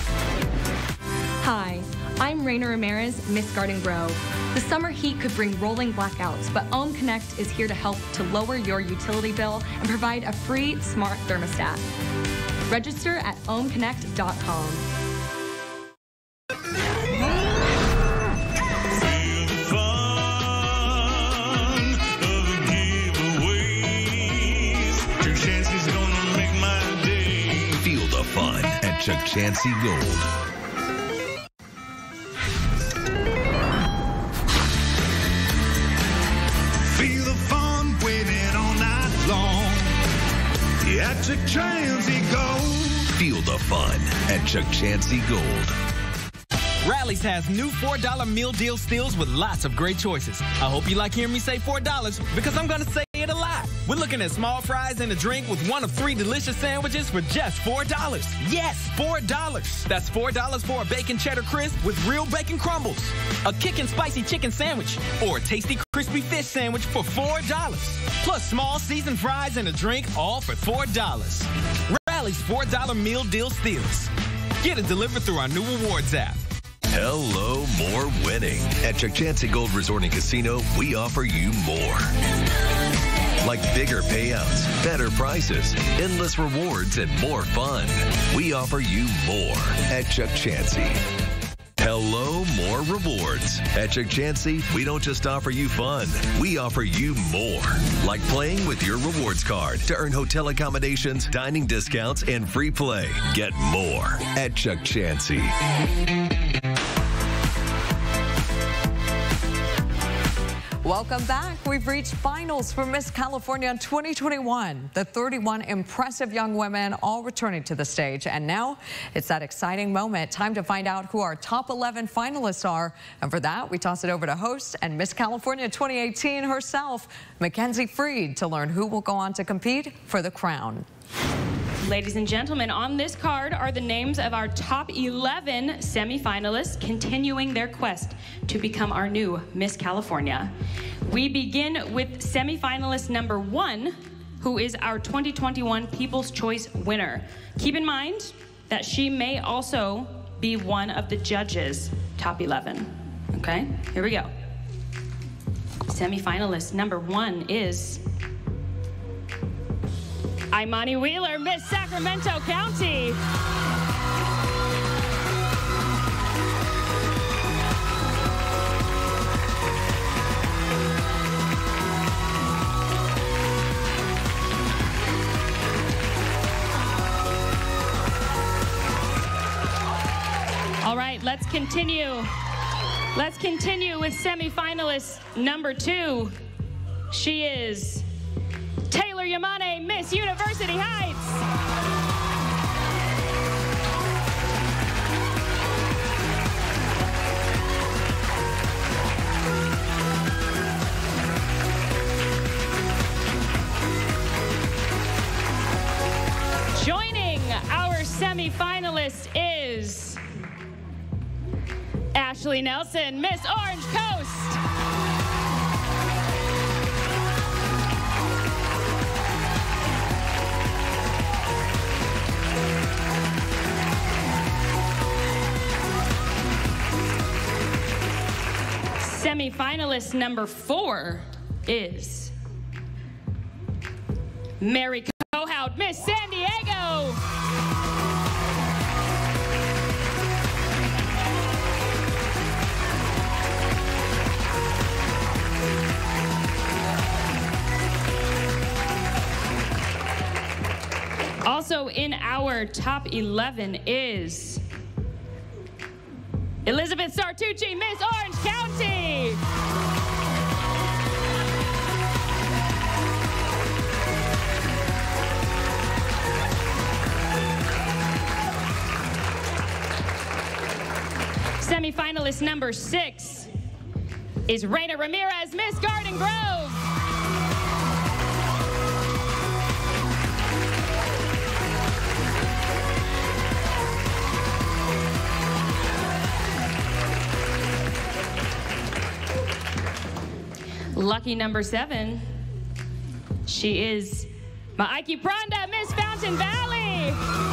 Speaker 9: Hi, I'm Raina Ramirez, Miss Garden Grove. The summer heat could bring rolling blackouts, but Ohm Connect is here to help to lower your utility bill and provide a free smart thermostat. Register at ohmconnect.com.
Speaker 18: Chuck Chansey Gold.
Speaker 24: Feel the fun waiting all night long. Yeah, Chuck Chansey Gold.
Speaker 18: Feel the fun at Chuck Chansey Gold.
Speaker 25: Rally's has new $4 meal deal steals with lots of great choices. I hope you like hearing me say $4 because I'm going to say it a lot. We're looking at small fries and a drink with one of 3 delicious sandwiches for just $4. Yes, $4. That's $4 for a bacon cheddar crisp with real bacon crumbles, a kickin' spicy chicken sandwich, or a tasty crispy fish sandwich for $4. Plus small seasoned fries and a drink, all for $4. Rally's $4 meal deal steals. Get it delivered through our new rewards app.
Speaker 18: Hello, more winning. At Chuck Chansey Gold Resort and Casino, we offer you more. Like bigger payouts, better prices, endless rewards, and more fun. We offer you more at Chuck Chansey. Hello, more rewards. At Chuck Chansey, we don't just offer you fun. We offer you more. Like playing with your rewards card to earn hotel accommodations, dining discounts, and free play. Get more at Chuck Chansey.
Speaker 5: Welcome back. We've reached finals for Miss California 2021. The 31 impressive young women all returning to the stage. And now it's that exciting moment. Time to find out who our top 11 finalists are. And for that, we toss it over to host and Miss California 2018 herself, Mackenzie Freed, to learn who will go on to compete for the crown.
Speaker 26: Ladies and gentlemen, on this card are the names of our top 11 semifinalists continuing their quest to become our new Miss California. We begin with semifinalist number 1, who is our 2021 People's Choice winner. Keep in mind that she may also be one of the judges' top 11. Okay, here we go. Semifinalist number 1 is Imani Wheeler, Miss Sacramento County. All right, let's continue. Let's continue with semifinalist number 2. She is Taylor Yamane, Miss University Heights. Joining our semifinalist is Ashley Nelson, Miss Orange Coast. Semifinalist number 4 is Mary Cohout, Miss San Diego. Also in our top 11 is Elizabeth Sartucci, Miss Orange County. Semifinalist number 6 is Raina Ramirez, Miss Garden Grove. Lucky number 7, she is Ma'aiki Pranda, Miss Fountain Valley.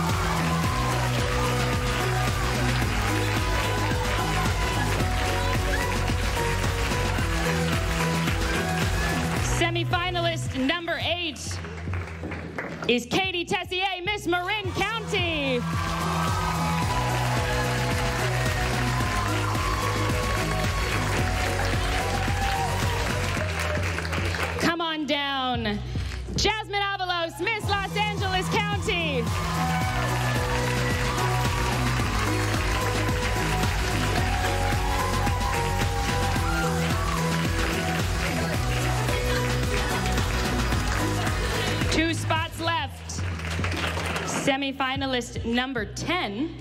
Speaker 26: Semifinalist number 8 is Katie Tessier, Miss Marin County. Come on down. Jasmine Avalos, Miss Los Angeles County. Two spots left. Semifinalist number 10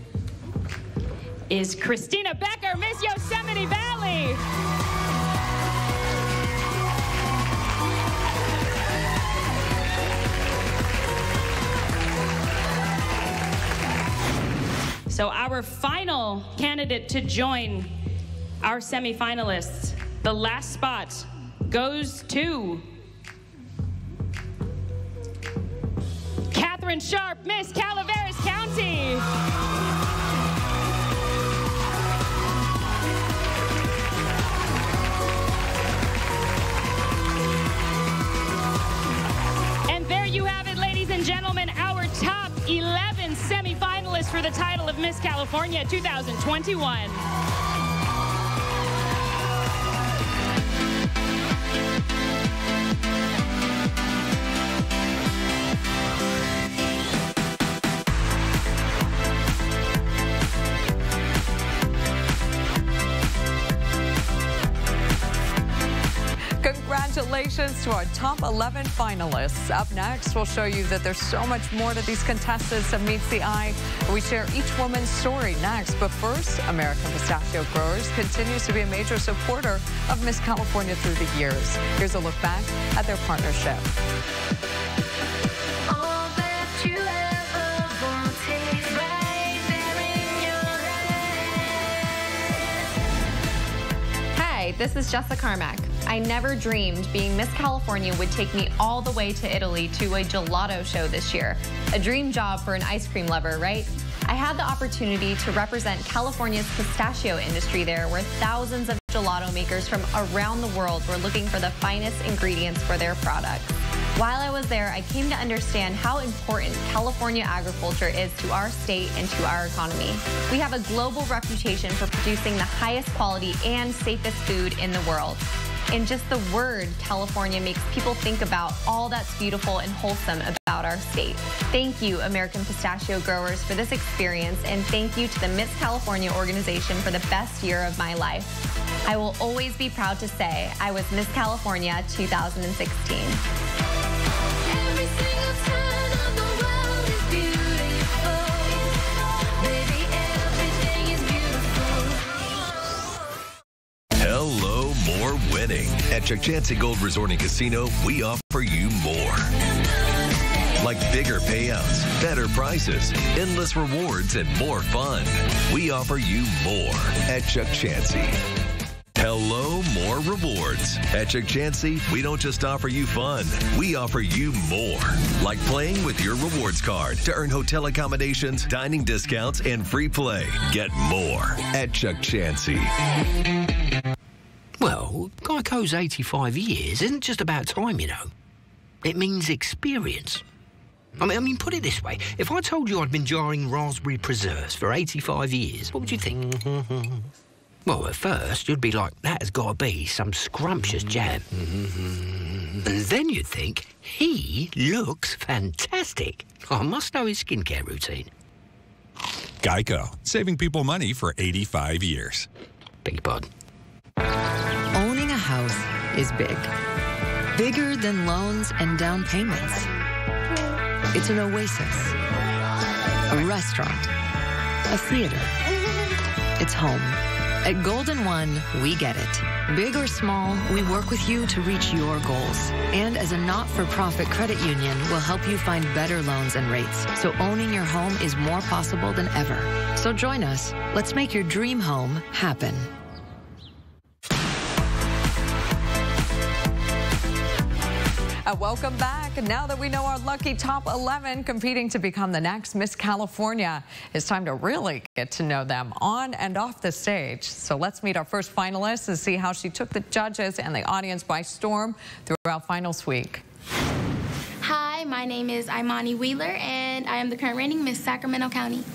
Speaker 26: is Christina Becker, Miss Yosemite Valley. So our final candidate to join our semifinalists, the last spot goes to Catherine Sharp, Miss Calaveras County. And there you have it, ladies and gentlemen, our top 11 semifinalists for the title of Miss California 2021.
Speaker 5: Congratulations to our top 11 finalists. Up next, we'll show you that there's so much more to these contestants that meets the eye. We share each woman's story next. But first, American Pistachio Growers continues to be a major supporter of Miss California through the years. Here's a look back at their partnership.
Speaker 1: Hi, this is Jessica Carmack. I never dreamed being Miss California would take me all the way to Italy to a gelato show this year. A dream job for an ice cream lover, right? I I had the opportunity to represent California's pistachio industry there, where thousands of gelato makers from around the world were looking for the finest ingredients for their products. While I was there, I came to understand how important California agriculture is to our state and to our economy. We have a global reputation for producing the highest quality and safest food in the world. And just the word California makes people think about all that's beautiful and wholesome about our state. Thank you, American pistachio growers, for this experience, and thank you to the Miss California organization for the best year of my life. I will always be proud to say I was Miss California 2016.
Speaker 18: Hello, more winning. At Chukchansi Gold Resort and Casino, we offer you more. Like bigger payouts, better prices, endless rewards, and more fun. We offer you more at Chukchansi. Hello, more rewards. At Chukchansi, we don't just offer you fun, we offer you more. Like playing with your rewards card to earn hotel accommodations, dining discounts, and free play. Get more at Chukchansi.
Speaker 3: Well, Geico's 85 years isn't just about time, you know. It means experience. I mean, put it this way. If I told you I'd been jarring raspberry preserves for 85 years, what would you think? Well, at first, you'd be like, that has got to be some scrumptious jam. And then you'd think, he looks fantastic. I must know his skincare routine.
Speaker 7: Geico, saving people money for 85 years.
Speaker 3: Big bud.
Speaker 8: Owning a house is big. Bigger than loans and down payments. It's an oasis, a restaurant, a theater. It's home. At Golden One, we get it. Big or small, we work with you to reach your goals. And as a not-for-profit credit union, we'll help you find better loans and rates, so owning your home is more possible than ever. So join us. Let's make your dream home happen.
Speaker 5: Welcome back. Now that we know our lucky top 11 competing to become the next Miss California, it's time to really get to know them on and off the stage. So let's meet our first finalist and see how she took the judges and the audience by storm throughout finals week.
Speaker 12: Hi, my name is Imani Wheeler, and I am the current reigning Miss Sacramento County.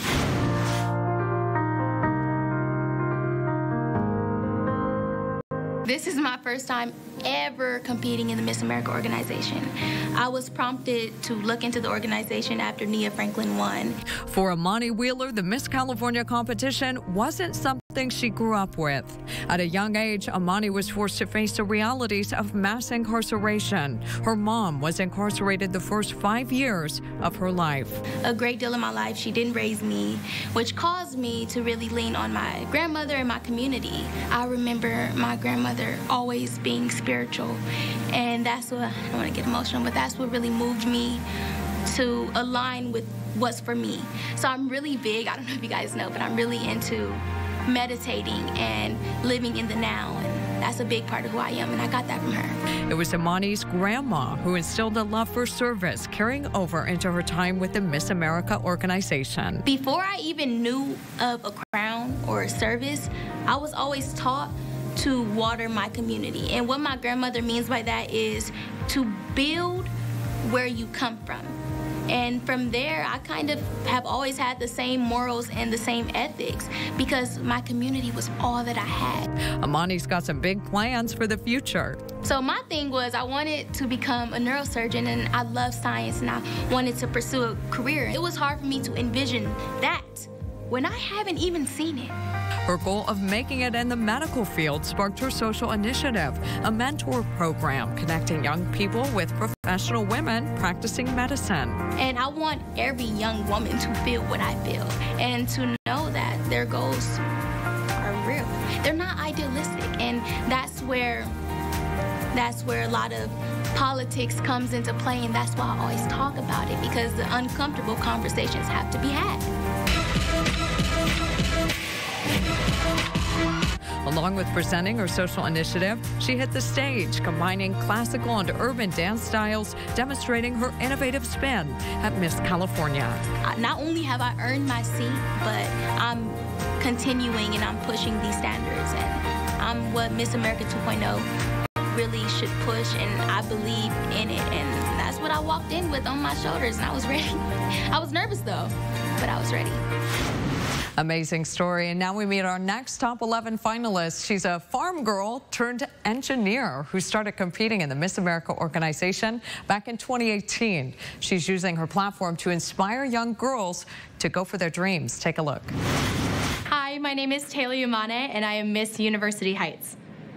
Speaker 12: This is my first time ever competing in the Miss America organization. I was prompted to look into the organization after Nia Franklin won.
Speaker 5: For Imani Wheeler, the Miss California competition wasn't something she grew up with. At a young age, Imani was forced to face the realities of mass incarceration. Her mom was incarcerated the first 5 years of her life.
Speaker 12: A great deal of my life, she didn't raise me, which caused me to really lean on my grandmother and my community. I remember my grandmother always being spiritual, and that's what, I don't want to get emotional, but that's what really moved me to align with what's for me. So I'm really big, I don't know if you guys know, but I'm really into meditating and living in the now, and that's a big part of who I am, and I got that from her.
Speaker 5: It was Imani's grandma who instilled a love for service, carrying over into her time with the Miss America organization.
Speaker 12: Before I even knew of a crown or a service, I was always taught to water my community. And what my grandmother means by that is to build where you come from. And from there, I kind of have always had the same morals and the same ethics because my community was all that I had.
Speaker 5: Imani's got some big plans for the future.
Speaker 12: So my thing was I wanted to become a neurosurgeon, and I love science, and I wanted to pursue a career. It was hard for me to envision that when I haven't even seen it.
Speaker 5: Her goal of making it in the medical field sparked her social initiative, a mentor program connecting young people with professional women practicing medicine.
Speaker 12: And I want every young woman to feel what I feel and to know that their goals are real. They're not idealistic, and that's where a lot of politics comes into play, and that's why I always talk about it, because the uncomfortable conversations have to be had.
Speaker 5: On the Along with presenting her social initiative, she hit the stage, combining classical and urban dance styles, demonstrating her innovative spin at Miss California.
Speaker 12: Not only have I earned my seat, but I'm continuing and I'm pushing these standards. And I'm what Miss America 2.0 really should push, and I believe in it. And that's what I walked in with on my shoulders, and I was ready. I was nervous, though, but I was ready.
Speaker 5: Amazing story. And now we meet our next top 11 finalist. She's a farm girl turned engineer who started competing in the Miss America organization back in 2018. She's using her platform to inspire young girls to go for their dreams. Take a look.
Speaker 10: Hi, my name is Taylor Yamane, and I am Miss University Heights.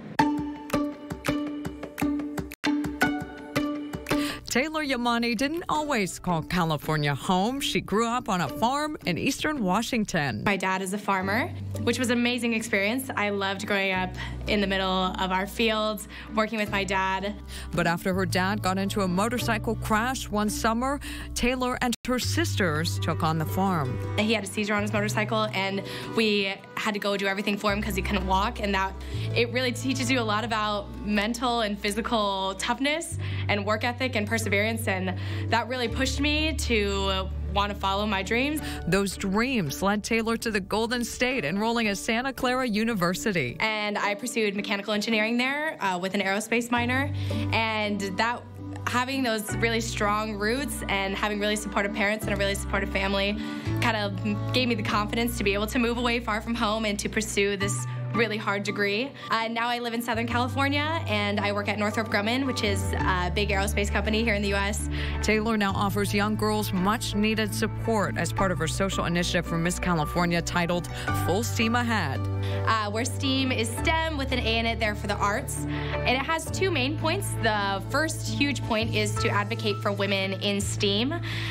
Speaker 5: Taylor Yamane didn't always call California home. She grew up on a farm in eastern Washington.
Speaker 10: My dad is a farmer, which was an amazing experience. I loved growing up in the middle of our fields, working with my dad.
Speaker 5: But after her dad got into a motorcycle crash one summer, Taylor and her sisters took on the farm.
Speaker 10: He had a seizure on his motorcycle, and we had to go do everything for him because he couldn't walk, and it really teaches you a lot about mental and physical toughness and work ethic and perseverance, and that really pushed me to want to follow my dreams.
Speaker 5: Those dreams led Taylor to the Golden State, enrolling at Santa Clara University.
Speaker 10: And I pursued mechanical engineering there with an aerospace minor, and having those really strong roots and having really supportive parents and a really supportive family kind of gave me the confidence to be able to move away far from home and to pursue this really hard degree. Now I live in Southern California, and I work at Northrop Grumman, which is a big aerospace company here in the U.S.
Speaker 5: Taylor now offers young girls much-needed support as part of her social initiative for Miss California titled Full Steam Ahead.
Speaker 10: Where STEAM is STEM with an A in it there for the arts. And it has two main points. The first huge point is to advocate for women in STEAM.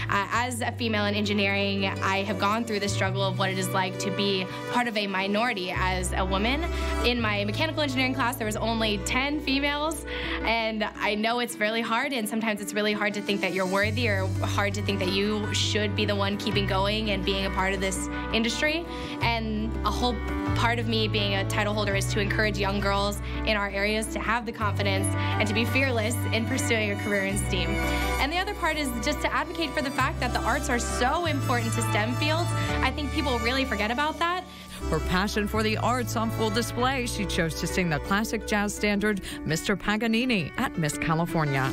Speaker 10: As a female in engineering, I have gone through the struggle of what it is like to be part of a minority as a woman. In my mechanical engineering class, there was only 10 females, and I know it's really hard, and sometimes it's really hard to think that you're worthy or hard to think that you should be the one keeping going and being a part of this industry. And a whole part of me being a title holder is to encourage young girls in our areas to have the confidence and to be fearless in pursuing a career in STEAM. And the other part is just to advocate for the fact that the arts are so important to STEM fields. I think people really forget about that.
Speaker 5: Her passion for the arts on full display, she chose to sing the classic jazz standard Mr. Paganini at Miss California.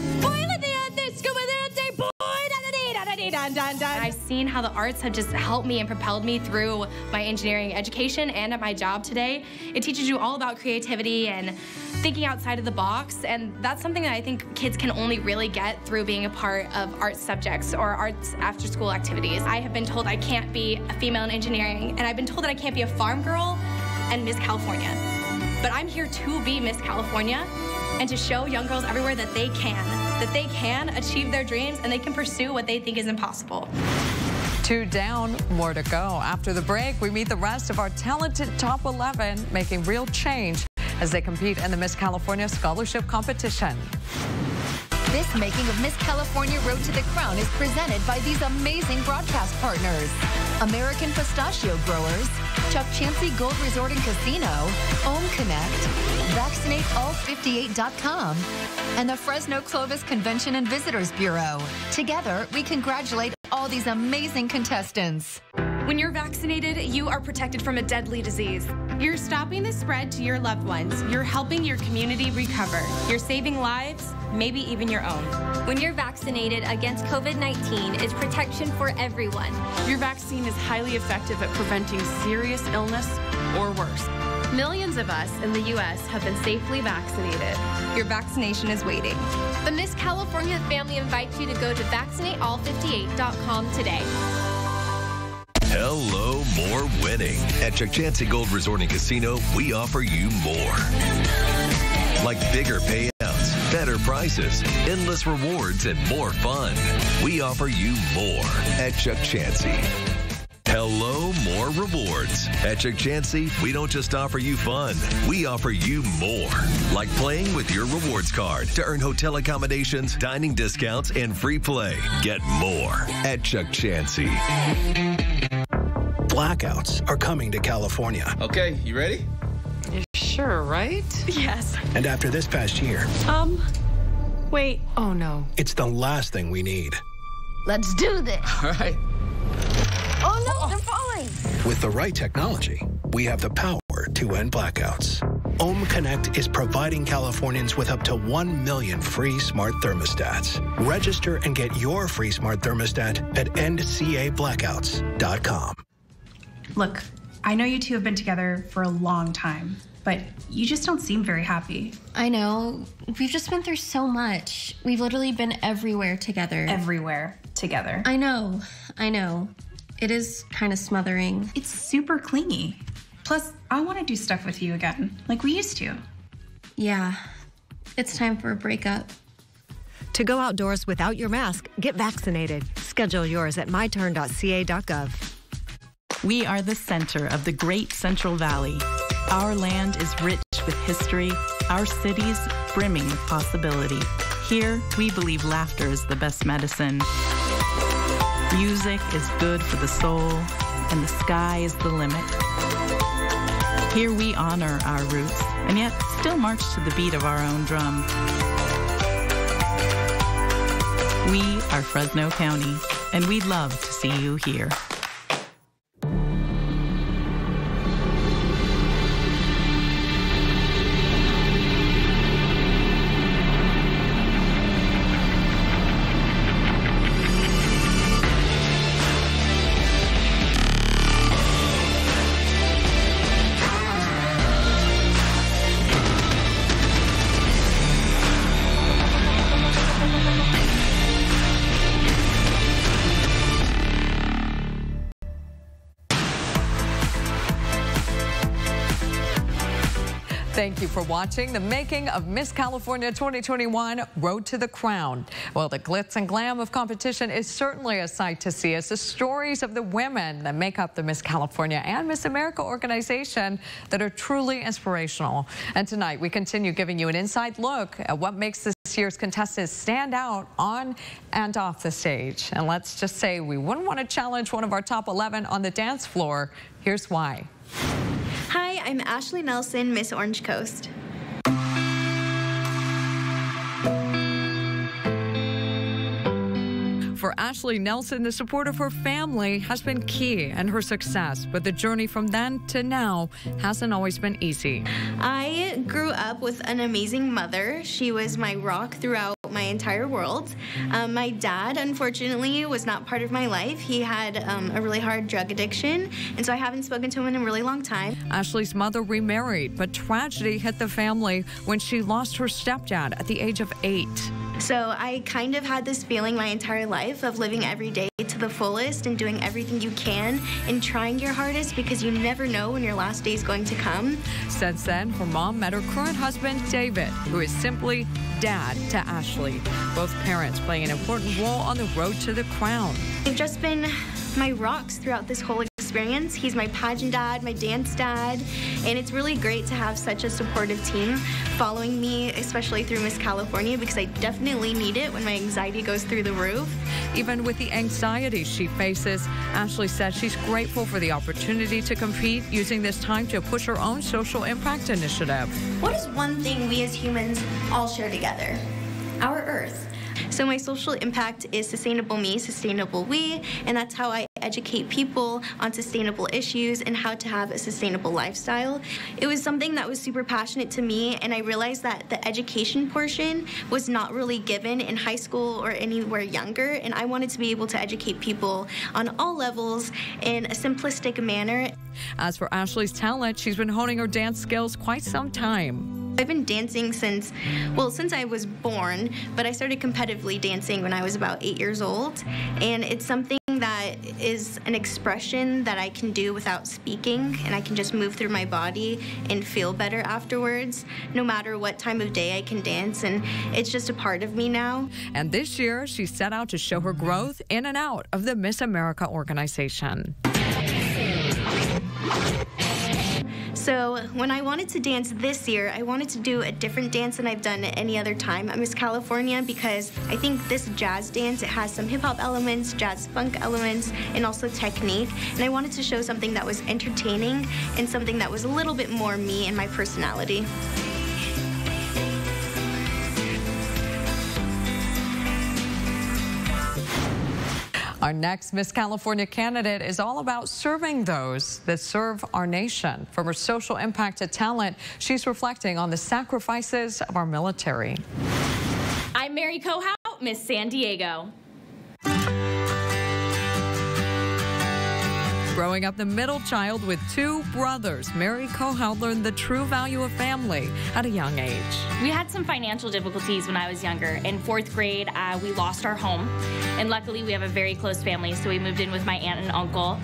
Speaker 10: I've seen how the arts have just helped me and propelled me through my engineering education and at my job today. It teaches you all about creativity and thinking outside of the box, and that's something that I think kids can only really get through being a part of arts subjects or arts after-school activities. I have been told I can't be a female in engineering, and I've been told that I can't be a farm girl and Miss California. But I'm here to be Miss California and to show young girls everywhere that they can achieve their dreams and they can pursue what they think is impossible.
Speaker 5: 2 down, more to go. After the break, we meet the rest of our talented top 11 making real change as they compete in the Miss California Scholarship Competition.
Speaker 11: This Making of Miss California Road to the Crown is presented by these amazing broadcast partners: American Pistachio Growers, Chuck Chansey Gold Resort and Casino, Ohm Connect, VaccinateAll58.com, and the Fresno Clovis Convention and Visitors Bureau. Together, we congratulate all these amazing contestants.
Speaker 22: When you're vaccinated, you are protected from a deadly disease.
Speaker 2: You're stopping the spread to your loved ones. You're helping your community recover. You're saving lives, maybe even your own.
Speaker 14: When you're vaccinated against COVID-19, it's protection for everyone.
Speaker 13: Your vaccine is highly effective at preventing serious illness or worse.
Speaker 21: Millions of us in the U.S. have been safely vaccinated.
Speaker 2: Your vaccination is waiting.
Speaker 14: The Miss California family invites you to go to VaccinateAll58.com today.
Speaker 18: Hello, more winning. At Chuck Chansey Gold Resort and Casino, we offer you more. Like bigger payouts, better prices, endless rewards, and more fun. We offer you more at Chuck Chansey. Hello, more rewards. At Chuck Chansey, we don't just offer you fun, we offer you more. Like playing with your rewards card to earn hotel accommodations, dining discounts, and free play. Get more at Chuck Chansey.
Speaker 15: Blackouts are coming to California.
Speaker 17: Okay, you ready?
Speaker 13: Sure, right?
Speaker 22: Yes.
Speaker 4: And after this past year,
Speaker 22: Wait.
Speaker 13: Oh, no.
Speaker 4: it's the last thing we need.
Speaker 6: Let's do this.
Speaker 4: All right.
Speaker 6: Oh no, they're falling.
Speaker 4: With the right technology, we have the power to end blackouts. Ohm Connect is providing Californians with up to 1 million free smart thermostats. Register and get your free smart thermostat at endcablackouts.com.
Speaker 15: Look, I know you two have been together for a long time, but you just don't seem very happy.
Speaker 17: I know. We've just been through so much. We've literally been everywhere together.
Speaker 15: Everywhere together.
Speaker 17: I know. It is kind of smothering.
Speaker 15: It's super clingy. Plus, I want to do stuff with you again, like we used to.
Speaker 17: Yeah, it's time for a breakup.
Speaker 19: To go outdoors without your mask, get vaccinated. Schedule yours at myturn.ca.gov.
Speaker 20: We are the center of the Great Central Valley. Our land is rich with history, our cities brimming with possibility. Here, we believe laughter is the best medicine. Music is good for the soul, and the sky is the limit. Here we honor our roots, and yet still march to the beat of our own drum. We are Fresno County, and we'd love to see you here.
Speaker 5: Thank you for watching the making of Miss California 2021 Road to the Crown. Well, the glitz and glam of competition is certainly a sight to see as the stories of the women that make up the Miss California and Miss America organization that are truly inspirational. And tonight we continue giving you an inside look at what makes this year's contestants stand out on and off the stage. And let's just say we wouldn't want to challenge one of our top 11 on the dance floor. Here's why.
Speaker 23: Hi, I'm Ashley Nelson, Miss Orange Coast.
Speaker 5: For Ashley Nelson, the support of her family has been key in her success, but the journey from then to now hasn't always been easy.
Speaker 23: I grew up with an amazing mother. She was my rock throughout my entire world. My dad, unfortunately, was not part of my life. He had a really hard drug addiction, and so I haven't spoken to him in a really long time.
Speaker 5: Ashley's mother remarried, but tragedy hit the family when she lost her stepdad at the age of 8.
Speaker 23: So I kind of had this feeling my entire life of living every day to the fullest and doing everything you can and trying your hardest because you never know when your last day is going to come.
Speaker 5: Since then, her mom met her current husband, David, who is simply Dad to Ashley. Both parents playing an important role on the road to the crown.
Speaker 23: They've just been my rocks throughout this whole experience. He's my pageant dad, my dance dad, and it's really great to have such a supportive team following me, especially through Miss California, because I definitely need it when my anxiety goes through the roof.
Speaker 5: Even with the anxiety she faces, Ashley says she's grateful for the opportunity to compete, using this time to push her own social impact initiative.
Speaker 23: What is one thing we as humans all share together? Our Earth. So my social impact is sustainable me, sustainable we, and that's how I educate people on sustainable issues and how to have a sustainable lifestyle. It was something that was super passionate to me, and I realized that the education portion was not really given in high school or anywhere younger, and I wanted to be able to educate people on all levels in a simplistic manner.
Speaker 5: As for Ashley's talent, she's been honing her dance skills quite some time.
Speaker 23: I've been dancing since I was born, but I started competitively dancing when I was about 8 years old, and it's something that is an expression that I can do without speaking, and I can just move through my body and feel better afterwards. No matter what time of day I can dance, and it's just a part of me now.
Speaker 5: And this year, she set out to show her growth in and out of the Miss America organization.
Speaker 23: So So when I wanted to dance this year, I wanted to do a different dance than I've done at any other time at Miss California, because I think this jazz dance, it has some hip-hop elements, jazz funk elements, and also technique. And I wanted to show something that was entertaining and something that was a little bit more me and my personality.
Speaker 5: Our next Miss California candidate is all about serving those that serve our nation. From her social impact to talent, she's reflecting on the sacrifices of our military.
Speaker 1: I'm Mary Cohout, Miss San Diego.
Speaker 5: Growing up the middle child with two brothers, Mary Cohout learned the true value of family at a young age.
Speaker 1: We had some financial difficulties when I was younger. In 4th grade, we lost our home. And luckily, we have a very close family, so we moved in with my aunt and uncle.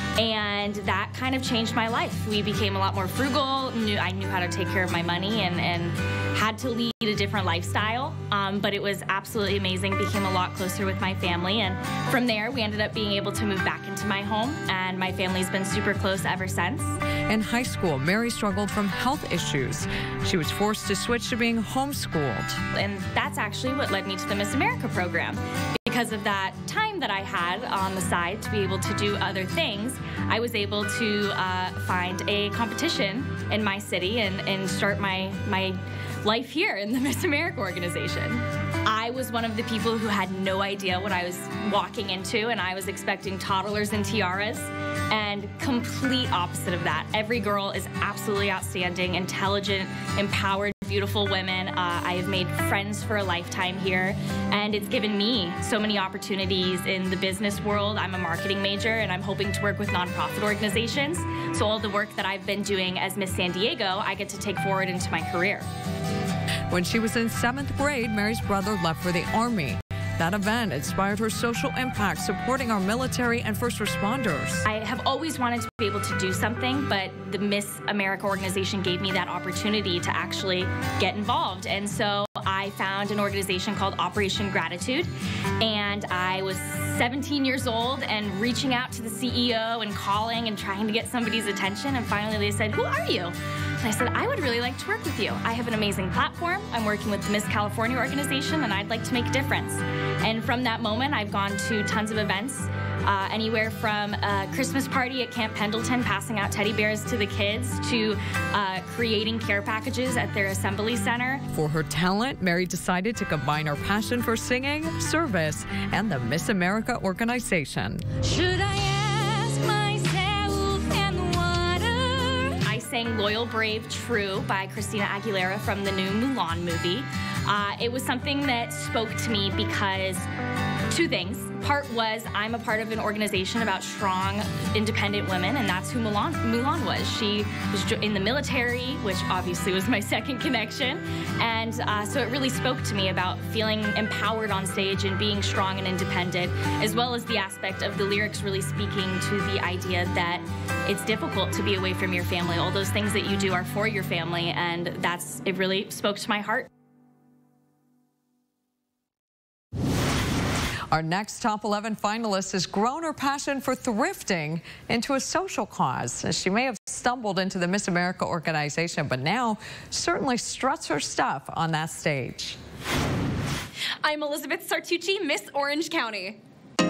Speaker 1: And that kind of changed my life. We became a lot more frugal. I knew how to take care of my money and had to lead a different lifestyle. But it was absolutely amazing. Became a lot closer with my family. And from there, we ended up being able to move back into my home. And my family's been super close ever since.
Speaker 5: In high school, Mary struggled from health issues. She was forced to switch to being homeschooled.
Speaker 1: And that's actually what led me to the Miss America program. Because of that time that I had on the side to be able to do other things, I was able to find a competition in my city and start my life here in the Miss America organization. I was one of the people who had no idea what I was walking into, and I was expecting toddlers and tiaras, and complete opposite of that. Every girl is absolutely outstanding, intelligent, empowered, beautiful women. I have made friends for a lifetime here, and it's given me so many opportunities in the business world. I'm a marketing major, and I'm hoping to work with nonprofit organizations. So all the work that I've been doing as Miss San Diego, I get to take forward into my career.
Speaker 5: When she was in 7th grade, Mary's brother left for the Army. That event inspired her social impact, supporting our military and first responders.
Speaker 1: I have always wanted to be able to do something, but the Miss America organization gave me that opportunity to actually get involved. And so I found an organization called Operation Gratitude, and I was 17 years old and reaching out to the CEO and calling and trying to get somebody's attention. And finally they said, "Who are you?" And I said, "I would really like to work with you. I have an amazing platform. I'm working with the Miss California organization, and I'd like to make a difference." And from that moment, I've gone to tons of events, anywhere from a Christmas party at Camp Pendleton, passing out teddy bears to the kids, to creating care packages at their assembly center.
Speaker 5: For her talent, Mary decided to combine her passion for singing, service, and the Miss America organization.
Speaker 1: Should I ask myself and the water? I sang Loyal, Brave, True by Christina Aguilera from the new Mulan movie. It was something that spoke to me because two things. Part was I'm a part of an organization about strong, independent women, and that's who Mulan was. She was in the military, which obviously was my second connection, and so it really spoke to me about feeling empowered on stage and being strong and independent, as well as the aspect of the lyrics really speaking to the idea that it's difficult to be away from your family. All those things that you do are for your family, and it really spoke to my heart.
Speaker 5: Our next top 11 finalist has grown her passion for thrifting into a social cause. She may have stumbled into the Miss America organization, but now certainly struts her stuff on that stage.
Speaker 22: I'm Elizabeth Sartucci, Miss Orange County.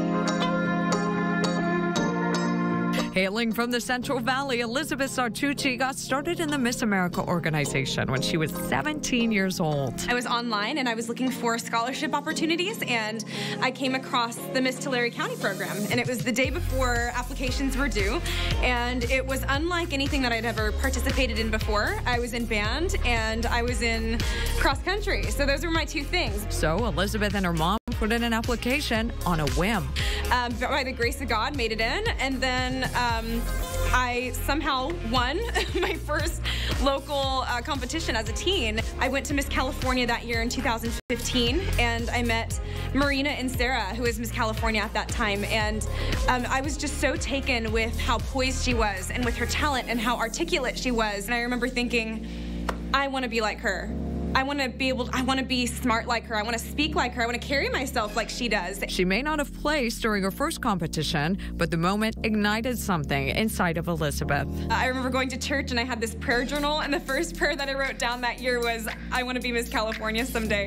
Speaker 5: Hailing from the Central Valley, Elizabeth Sartucci got started in the Miss America organization when she was 17 years old.
Speaker 22: I was online and I was looking for scholarship opportunities, and I came across the Miss Tulare County program, and it was the day before applications were due, and it was unlike anything that I'd ever participated in before. I was in band and I was in cross country, so those were my two things.
Speaker 5: So Elizabeth and her mom put in an application on a whim.
Speaker 22: By the grace of God, made it in, and then I somehow won my first local competition as a teen. I went to Miss California that year in 2015, and I met Marina and Sarah, who was Miss California at that time, and I was just so taken with how poised she was and with her talent and how articulate she was, and I remember thinking, I want to be like her. I want to be smart like her. I want to speak like her. I want to carry myself like she does.
Speaker 5: She may not have placed during her first competition, but the moment ignited something inside of Elizabeth.
Speaker 22: I remember going to church and I had this prayer journal, and the first prayer that I wrote down that year was, I want to be Miss California someday.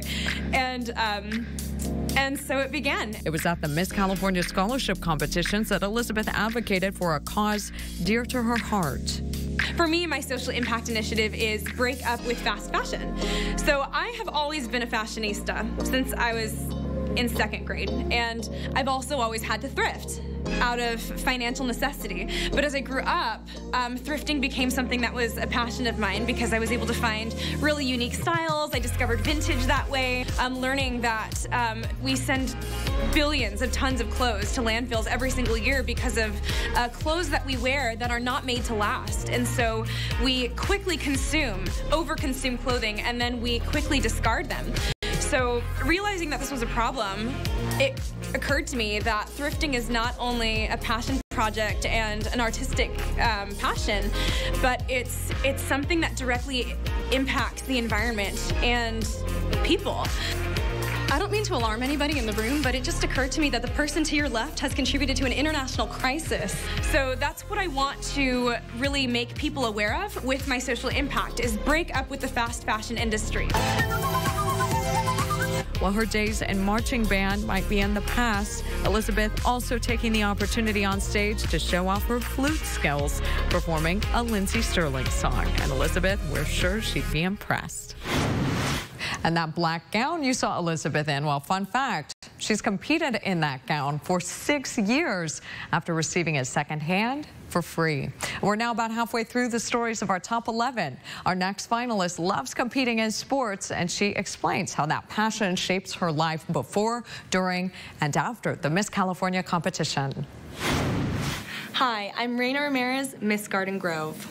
Speaker 22: And so it began.
Speaker 5: It was at the Miss California Scholarship Competitions that Elizabeth advocated for a cause dear to her heart.
Speaker 22: For me, my social impact initiative is break up with fast fashion. So I have always been a fashionista since I was in 2nd grade, and I've also always had to thrift out of financial necessity. But as I grew up, thrifting became something that was a passion of mine because I was able to find really unique styles. I discovered vintage that way. I'm learning that we send billions of tons of clothes to landfills every single year because of clothes that we wear that are not made to last. And so we quickly overconsume clothing, and then we quickly discard them. So realizing that this was a problem, it occurred to me that thrifting is not only a passion project and an artistic passion, but it's something that directly impacts the environment and people. I don't mean to alarm anybody in the room, but it just occurred to me that the person to your left has contributed to an international crisis. So that's what I want to really make people aware of with my social impact, is break up with the fast fashion industry.
Speaker 5: While her days in marching band might be in the past, Elizabeth also taking the opportunity on stage to show off her flute skills, performing a Lindsey Stirling song. And Elizabeth, we're sure she'd be impressed. And that black gown you saw Elizabeth in, well, fun fact, she's competed in that gown for 6 years after receiving it secondhand for free. We're now about halfway through the stories of our top 11. Our next finalist loves competing in sports, and she explains how that passion shapes her life before, during, and after the Miss California competition.
Speaker 7: Hi, I'm Raina Ramirez, Miss Garden Grove.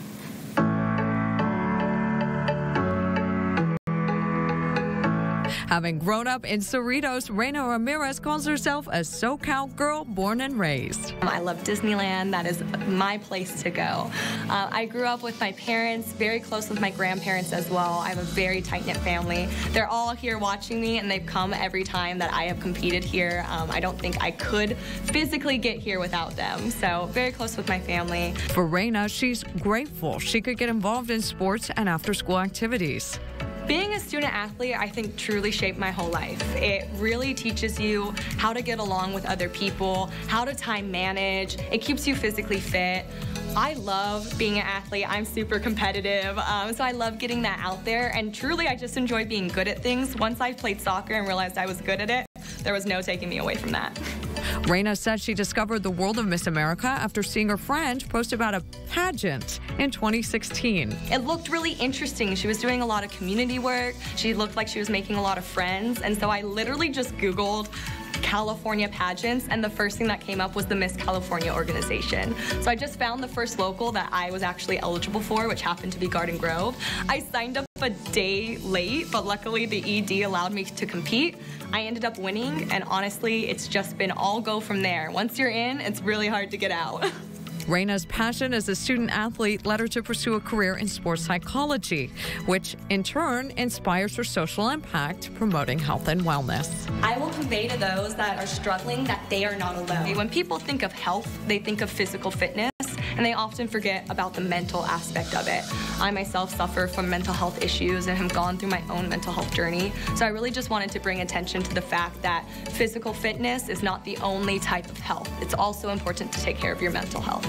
Speaker 5: Having grown up in Cerritos, Raina Ramirez calls herself a SoCal girl born and raised.
Speaker 7: I love Disneyland. That is my place to go. I grew up with my parents, very close with my grandparents as well. I have a very tight-knit family. They're all here watching me, and they've come every time that I have competed here. I don't think I could physically get here without them. So very close with my family.
Speaker 5: For Raina, she's grateful she could get involved in sports and after-school activities.
Speaker 7: Being a student athlete, I think, truly shaped my whole life. It really teaches you how to get along with other people, how to time manage. It keeps you physically fit. I love being an athlete. I'm super competitive, so I love getting that out there. And truly, I just enjoy being good at things. Once I played soccer and realized I was good at it, there was no taking me away from that.
Speaker 5: Raina says she discovered the world of Miss America after seeing her friend post about a pageant in 2016.
Speaker 7: It looked really interesting. She was doing a lot of community work. She looked like she was making a lot of friends. And so I literally just Googled California pageants, and the first thing that came up was the Miss California organization. So I just found the first local that I was actually eligible for, which happened to be Garden Grove. I signed up a day late, but luckily the ED allowed me to compete. I ended up winning, and honestly, it's just been all go from there. Once you're in, it's really hard to get out.
Speaker 5: Raina's passion as a student athlete led her to pursue a career in sports psychology, which in turn inspires her social impact, promoting health and wellness.
Speaker 7: I will convey to those that are struggling that they are not alone. When people think of health, they think of physical fitness, and they often forget about the mental aspect of it. I myself suffer from mental health issues and have gone through my own mental health journey. So I really just wanted to bring attention to the fact that physical fitness is not the only type of health. It's also important to take care of your mental health.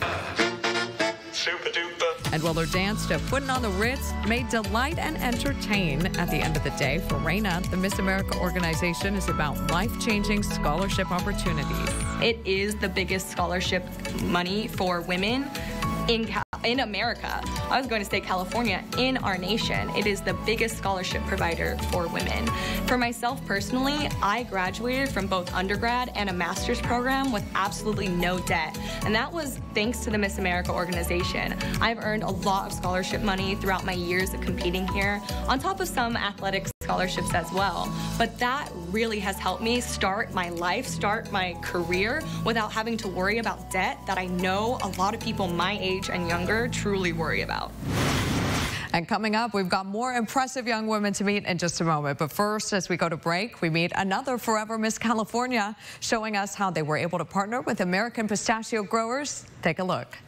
Speaker 5: Super duper. And while her dance to Putting on the Ritz may delight and entertain, at the end of the day, for Raina, the Miss America organization is about life-changing scholarship opportunities.
Speaker 7: It is the biggest scholarship money for women in America. I was going to say California, in our nation. It is the biggest scholarship provider for women. For myself personally, I graduated from both undergrad and a master's program with absolutely no debt. And that was thanks to the Miss America organization. I've earned a lot of scholarship money throughout my years of competing here, on top of some athletic scholarships as well. But that really has helped me start my life, start my career without having to worry about debt that I know a lot of people my age and younger truly worry about.
Speaker 5: And coming up, we've got more impressive young women to meet in just a moment. But first, as we go to break, we meet another Forever Miss California, showing us how they were able to partner with American pistachio growers. Take a look.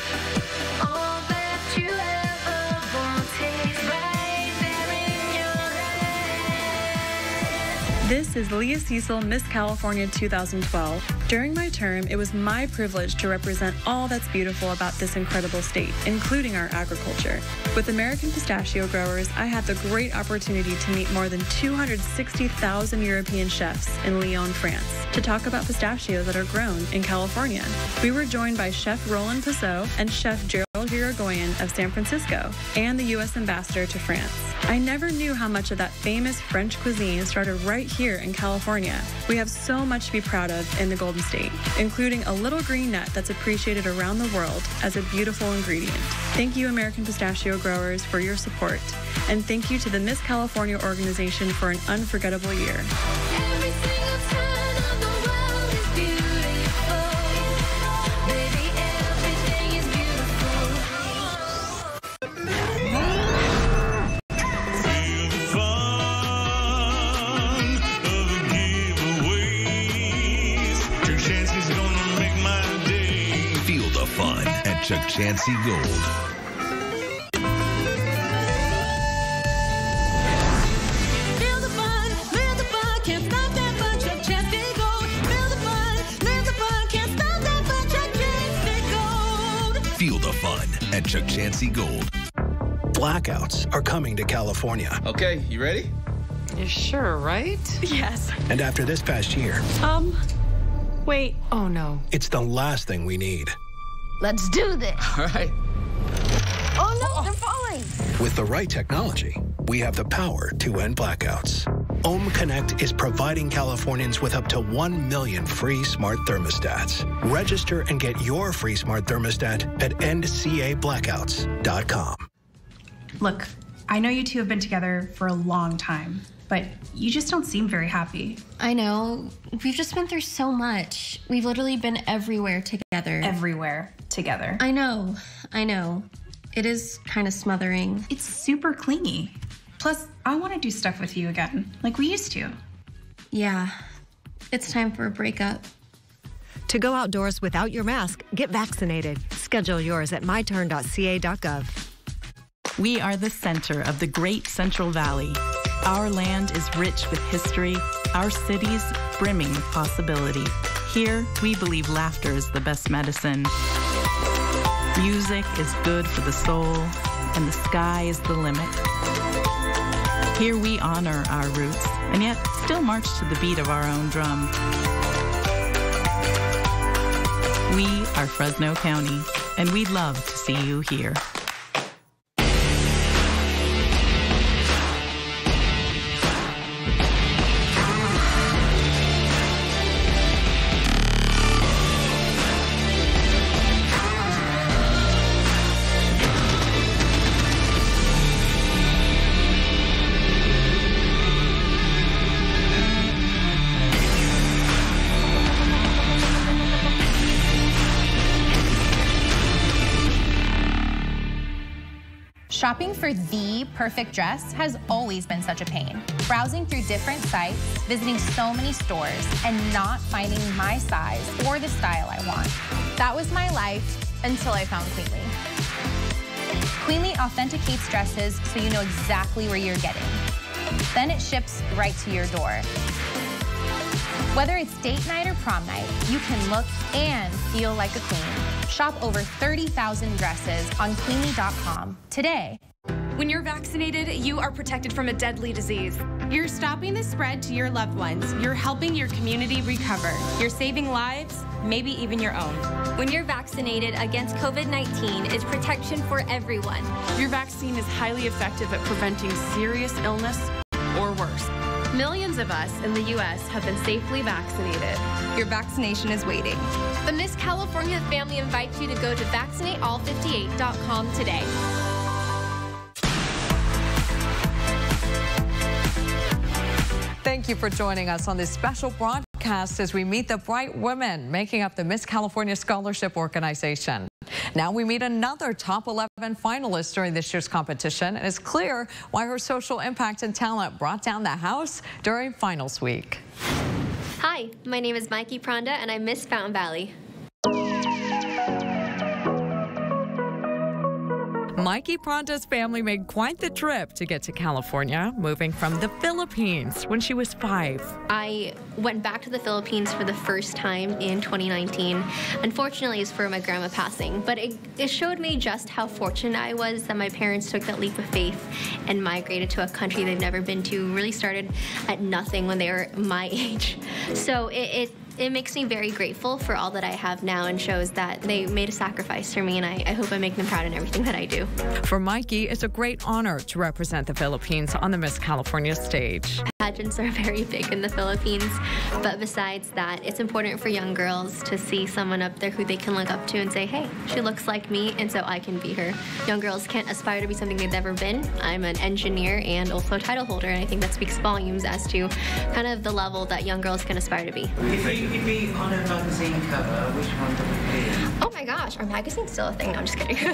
Speaker 3: This is Leah Cecil, Miss California 2012. During my term, it was my privilege to represent all that's beautiful about this incredible state, including our agriculture. With American pistachio growers, I had the great opportunity to meet more than 260,000 European chefs in Lyon, France, to talk about pistachios that are grown in California. We were joined by Chef Roland Passot and Chef Gerald Irigoyen of San Francisco, and the U.S. Ambassador to France. I never knew how much of that famous French cuisine started right here in California. We have so much to be proud of in the Golden State, including a little green nut that's appreciated around the world as a beautiful ingredient. Thank you, American pistachio growers, for your support. And thank you to the Miss California organization for an unforgettable year.
Speaker 18: Chuck Chansey Gold.
Speaker 9: Feel the fun, can't stop that fun, Chuck Chansey Gold. Feel the fun, can't stop that fun, Chuck Chansey Gold.
Speaker 18: Feel the fun at Chuck Chansey Gold.
Speaker 4: Blackouts are coming to California.
Speaker 16: Okay, you ready?
Speaker 13: You're sure, right?
Speaker 7: Yes.
Speaker 4: And after this past year,
Speaker 13: wait. Oh, no.
Speaker 4: it's the last thing we need.
Speaker 9: Let's do this.
Speaker 16: All right.
Speaker 9: Oh no, they're falling.
Speaker 4: With the right technology, we have the power to end blackouts. Ohm Connect is providing Californians with up to 1 million free smart thermostats. Register and get your free smart thermostat at endcablackouts.com.
Speaker 15: Look, I know you two have been together for a long time, but you just don't seem very happy.
Speaker 17: I know. We've just been through so much. We've literally been everywhere together.
Speaker 15: Everywhere together.
Speaker 17: I know. It is kind of smothering.
Speaker 15: It's super clingy. Plus, I want to do stuff with you again, like we used to.
Speaker 17: Yeah. It's time for a breakup.
Speaker 19: To go outdoors without your mask, get vaccinated. Schedule yours at myturn.ca.gov.
Speaker 20: We are the center of the Great Central Valley. Our land is rich with history, our cities brimming with possibility. Here, we believe laughter is the best medicine. Music is good for the soul, and the sky is the limit. Here we honor our roots, and yet still march to the beat of our own drum. We are Fresno County, and we'd love to see you here.
Speaker 10: Shopping for the perfect dress has always been such a pain. Browsing through different sites, visiting so many stores, and not finding my size or the style I want. That was my life until I found Queenly. Queenly authenticates dresses so you know exactly where you're getting. Then it ships right to your door. Whether it's date night or prom night, you can look and feel like a queen. Shop over 30,000 dresses on Queenly.com today.
Speaker 22: When you're vaccinated, you are protected from a deadly disease.
Speaker 9: You're stopping the spread to your loved ones. You're helping your community recover. You're saving lives, maybe even your own.
Speaker 14: When you're vaccinated against COVID-19, it's protection for everyone.
Speaker 13: Your vaccine is highly effective at preventing serious illness or worse.
Speaker 9: Millions of us in the U.S. have been safely vaccinated.
Speaker 2: Your vaccination is waiting.
Speaker 10: The Miss California family invites you to go to vaccinateall58.com today.
Speaker 5: Thank you for joining us on this special broadcast as we meet the bright women making up the Miss California Scholarship Organization. Now we meet another top 11 finalist during this year's competition, and it's clear why her social impact and talent brought down the house during finals week.
Speaker 8: Hi, my name is Mikey Pronda, and I'm Miss Fountain Valley.
Speaker 5: Mikey Pronda's family made quite the trip to get to California, moving from the Philippines when she was 5.
Speaker 8: I went back to the Philippines for the first time in 2019. Unfortunately, it's for my grandma passing, but it showed me just how fortunate I was that my parents took that leap of faith and migrated to a country they've never been to, really started at nothing when they were my age. So it makes me very grateful for all that I have now and shows that they made a sacrifice for me, and I hope I make them proud in everything that I do.
Speaker 5: For Mikey, it's a great honor to represent the Philippines on the Miss California stage.
Speaker 8: Pageants are very big in the Philippines, but besides that, it's important for young girls to see someone up there who they can look up to and say, hey, she looks like me, and so I can be her. Young girls can't aspire to be something they've never been. I'm an engineer and also a title holder, and I think that speaks volumes as to kind of the level that young girls can aspire to be.
Speaker 12: If you could be on a magazine cover, which one would it be?
Speaker 8: Oh my gosh, are magazines still a thing? No, I'm just kidding.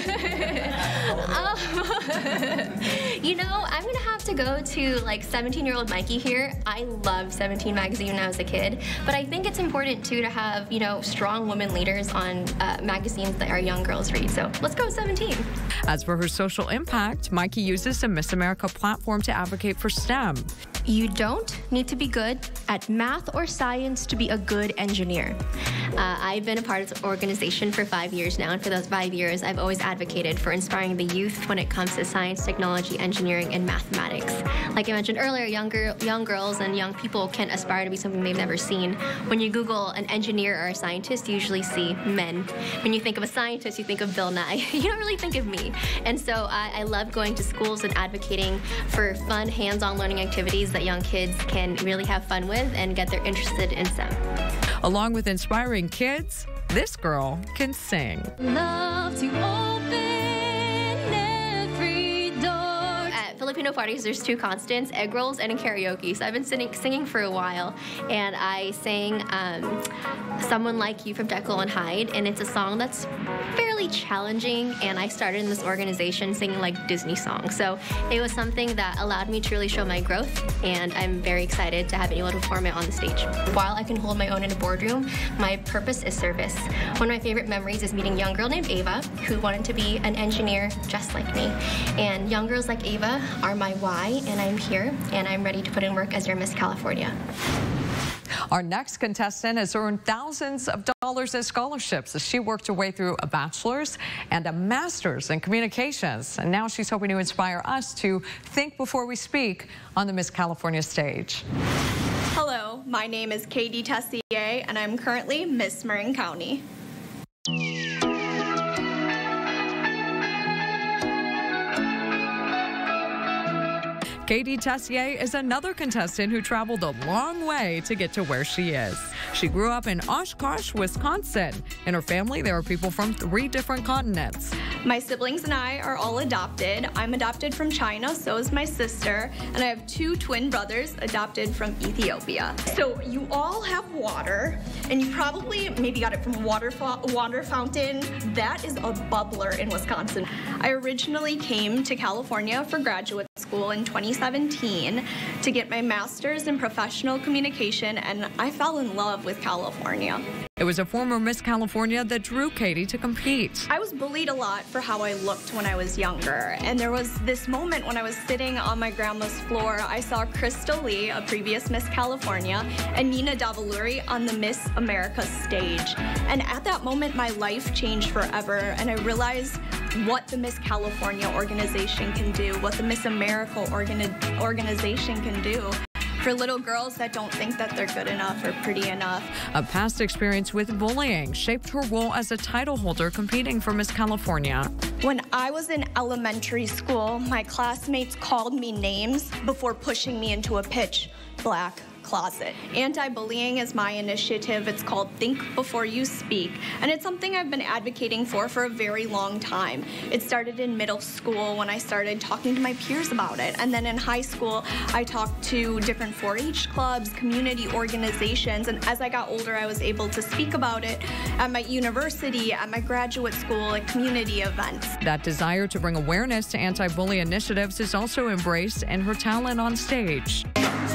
Speaker 8: You know, I'm gonna have to go to like 17-year-old Mikey here. I loved 17 magazine when I was a kid, but I think it's important too to have, you know, strong women leaders on magazines that our young girls read. So let's go with 17.
Speaker 5: As for her social impact, Mikey uses the Miss America platform to advocate for STEM.
Speaker 8: You don't need to be good at math or science to be a good engineer. I've been a part of the organization for 5 years now, and for those 5 years, I've always advocated for inspiring the youth when it comes to science, technology, engineering, and mathematics. Like I mentioned earlier, young girls and young people can aspire to be something they've never seen. When you Google an engineer or a scientist, you usually see men. When you think of a scientist, you think of Bill Nye. You don't really think of me. And so I love going to schools and advocating for fun, hands-on learning activities that young kids can really have fun with and get their interested in STEM.
Speaker 5: Along with inspiring kids, this girl can sing.
Speaker 8: Love to open every door. At Filipino parties, there's two constants, egg rolls and karaoke. So I've been singing for a while, and I sang Someone Like You from Jekyll and Hyde, and it's a song that's fairly challenging, and I started in this organization singing like Disney songs. So it was something that allowed me to really show my growth, and I'm very excited to have been able to perform it on the stage. While I can hold my own in a boardroom, my purpose is service. One of my favorite memories is meeting a young girl named Ava who wanted to be an engineer just like me. And young girls like Ava are my why, and I'm here, and I'm ready to put in work as your Miss California.
Speaker 5: Our next contestant has earned thousands of dollars in scholarships as she worked her way through a bachelor's and a master's in communications. And now she's hoping to inspire us to think before we speak on the Miss California stage.
Speaker 16: Hello, my name is Katie Tessier, and I'm currently Miss Marin County.
Speaker 5: Katie Tessier is another contestant who traveled a long way to get to where she is. She grew up in Oshkosh, Wisconsin. In her family, there are people from 3 different continents.
Speaker 16: My siblings and I are all adopted. I'm adopted from China, so is my sister, and I have 2 twin brothers adopted from Ethiopia. So you all have water, and you probably maybe got it from water fountain. That is a bubbler in Wisconsin. I originally came to California for graduate school in 2017 to get my master's in professional communication, and I fell in love with California.
Speaker 5: It was a former Miss California that drew Katie to compete.
Speaker 16: I was bullied a lot for how I looked when I was younger, and there was this moment when I was sitting on my grandma's floor. I saw Crystal Lee, a previous Miss California, and Nina Davaluri on the Miss America stage. And at that moment, my life changed forever, and I realized what the Miss California organization can do, what the Miss America organization can do for little girls that don't think that they're good enough or pretty enough.
Speaker 5: A past experience with bullying shaped her role as a title holder competing for Miss California.
Speaker 16: When I was in elementary school, my classmates called me names before pushing me into a pitch. Black, closet. Anti-bullying is my initiative. It's called Think Before You Speak, and it's something I've been advocating for a very long time. It started in middle school when I started talking to my peers about it, and then in high school I talked to different 4-H clubs, community organizations, and as I got older I was able to speak about it at my university, at my graduate school, at community events.
Speaker 5: That desire to bring awareness to anti-bully initiatives is also embraced in her talent on stage.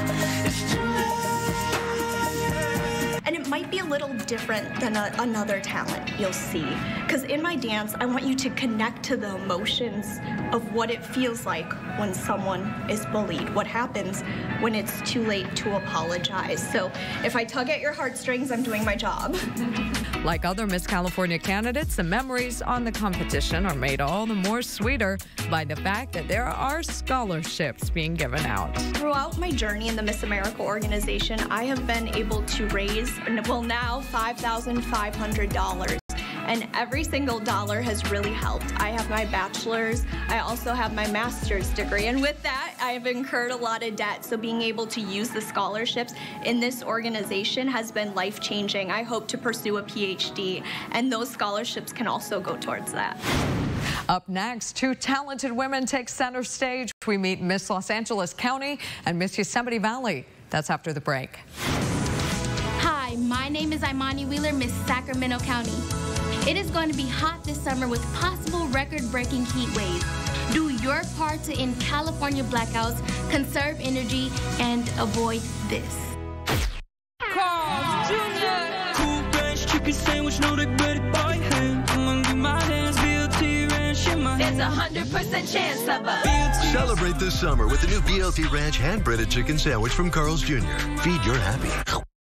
Speaker 16: And it might be a little different than another talent you'll see. Because in my dance, I want you to connect to the emotions of what it feels like when someone is bullied. What happens when it's too late to apologize. So if I tug at your heartstrings, I'm doing my job.
Speaker 5: Like other Miss California candidates, the memories on the competition are made all the more sweeter by the fact that there are scholarships being given out.
Speaker 16: Throughout my journey in the Miss America organization, I have been able to raise, well now, $5,500. And every single dollar has really helped. I have my bachelor's, I also have my master's degree, and with that, I have incurred a lot of debt, so being able to use the scholarships in this organization has been life-changing. I hope to pursue a PhD, and those scholarships can also go towards that.
Speaker 5: Up next, 2 talented women take center stage. We meet Miss Los Angeles County and Miss Yosemite Valley. That's after the break.
Speaker 6: Hi, my name is Imani Wheeler, Miss Sacramento County. It is going to be hot this summer with possible record-breaking heat waves. Do your part to end California blackouts, conserve energy, and avoid this.
Speaker 9: Carl's Jr. Cool Ranch chicken sandwich, no they breaded by hand. I'm gonna get my hands, BLT Ranch in my hand.
Speaker 6: There's a 100% chance of a
Speaker 18: Celebrate this summer with the new BLT Ranch hand-breaded chicken sandwich from Carl's Jr. Feed your happy.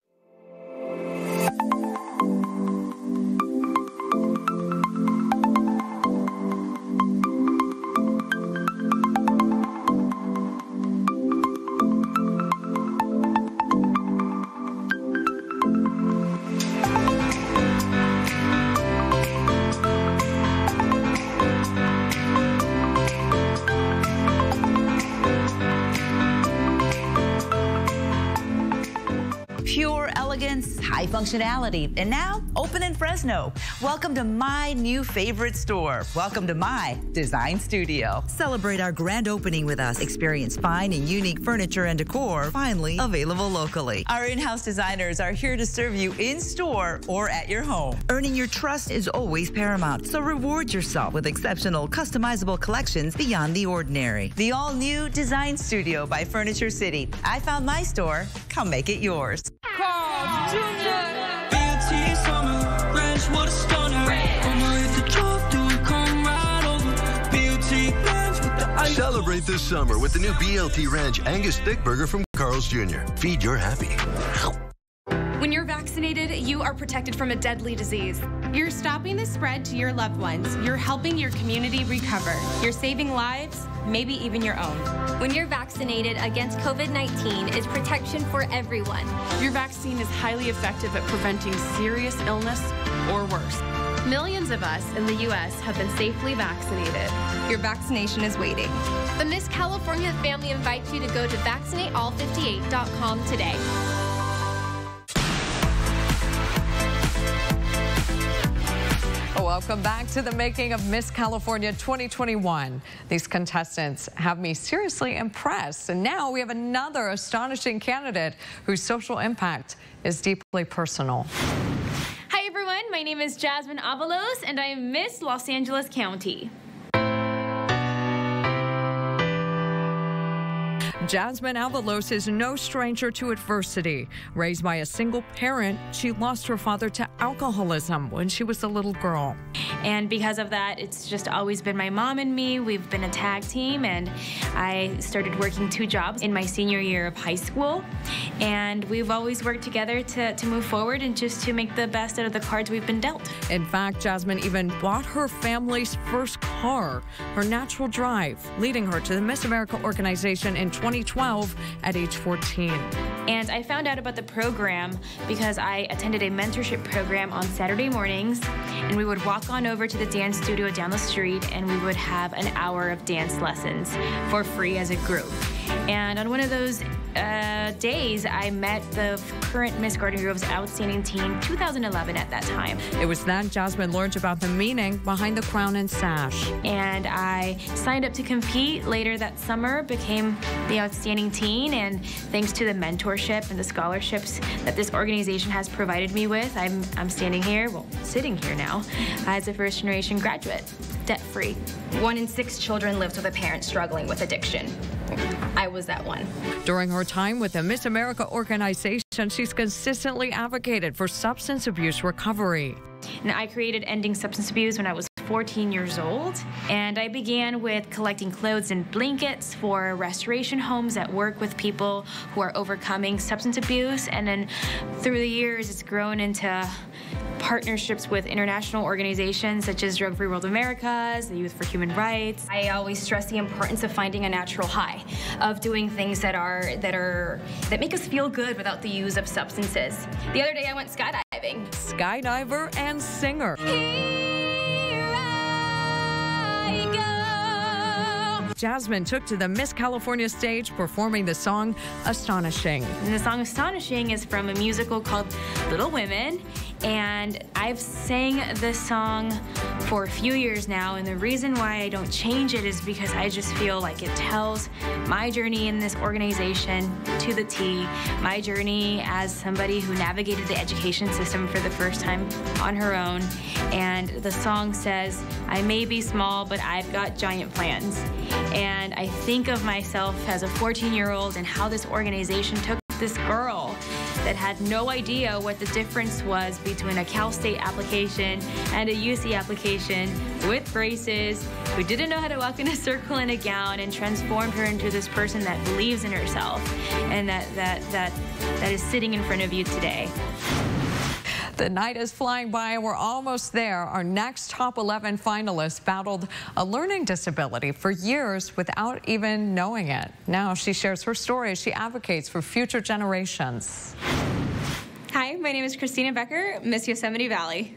Speaker 11: Pure elegance, high functionality, and now open in Fresno. Welcome to my new favorite store. Welcome to my design studio.
Speaker 21: Celebrate our grand opening with us. Experience fine and unique furniture and decor, finally available locally.
Speaker 11: Our in-house designers are here to serve you in store or at your home.
Speaker 21: Earning your trust is always paramount, so reward yourself with exceptional, customizable collections beyond the ordinary.
Speaker 11: The all-new Design Studio by Furniture City. I found my store. Come make it yours.
Speaker 9: Carl's Jr. BLT Summer Ranch, what a stunner. I'ma hit the drop, do it, come right over. BLT Ranch with the ice.
Speaker 18: Celebrate this summer with the new BLT Ranch Angus Thick Burger from Carl's Jr. Feed your happy.
Speaker 10: When you're vaccinated, you are protected from a deadly disease. You're stopping the spread to your loved ones. You're helping your community recover. You're saving lives, maybe even your own.
Speaker 24: When you're vaccinated against COVID-19, it's protection for everyone.
Speaker 13: Your vaccine is highly effective at preventing serious illness or worse.
Speaker 2: Millions of us in the U.S. have been safely vaccinated. Your vaccination is waiting.
Speaker 24: The Miss California family invites you to go to vaccinateall58.com today.
Speaker 5: Welcome back to the making of Miss California 2021. These contestants have me seriously impressed. And now we have another astonishing candidate whose social impact is deeply personal.
Speaker 1: Hi everyone, my name is Jasmine Avalos and I am Miss Los Angeles County.
Speaker 5: Jasmine Avalos is no stranger to adversity. Raised by a single parent, she lost her father to alcoholism when she was a little girl.
Speaker 1: And because of that, it's just always been my mom and me. We've been a tag team, and I started working 2 jobs in my senior year of high school. And we've always worked together to move forward and just to make the best out of the cards we've been dealt.
Speaker 5: In fact, Jasmine even bought her family's first car, her natural drive, leading her to the Miss America organization in 2012 at age 14.
Speaker 1: And I found out about the program because I attended a mentorship program on Saturday mornings, and we would walk on over to the dance studio down the street and we would have an hour of dance lessons for free as a group. And on one of those days, I met the current Miss Garden Grove's Outstanding Teen 2011 at that time.
Speaker 5: It was then Jasmine learned about the meaning behind the crown and sash.
Speaker 1: And I signed up to compete later that summer, became the Outstanding Teen, and thanks to the mentorship and the scholarships that this organization has provided me with, I'm standing here, well, sitting here now, as a first-generation graduate, debt-free.
Speaker 10: 1 in 6 children lives with a parent struggling with addiction. I was that one.
Speaker 5: During her time with the Miss America organization, she's consistently advocated for substance abuse recovery.
Speaker 1: And I created Ending Substance Abuse when I was 14 years old, and I began with collecting clothes and blankets for restoration homes that work with people who are overcoming substance abuse, and then through the years it's grown into partnerships with international organizations such as Drug Free World Americas, the Youth for Human Rights.
Speaker 10: I always stress the importance of finding a natural high, of doing things that make us feel good without the use of substances. The other day I went skydiving.
Speaker 5: Skydiver and singer. Jasmine took to the Miss California stage performing the song Astonishing.
Speaker 1: And the song Astonishing is from a musical called Little Women, and I've sang this song for a few years now, and the reason why I don't change it is because I just feel like it tells my journey in this organization to the T, my journey as somebody who navigated the education system for the first time on her own. And the song says, I may be small, but I've got giant plans. And I think of myself as a 14-year-old and how this organization took this girl that had no idea what the difference was between a Cal State application and a UC application, with braces, who didn't know how to walk in a circle in a gown, and transformed her into this person that believes in herself and that is sitting in front of you today.
Speaker 5: The night is flying by and we're almost there. Our next top 11 finalists battled a learning disability for years without even knowing it. Now she shares her story as she advocates for future generations.
Speaker 22: Hi, my name is Christina Becker, Miss Yosemite Valley.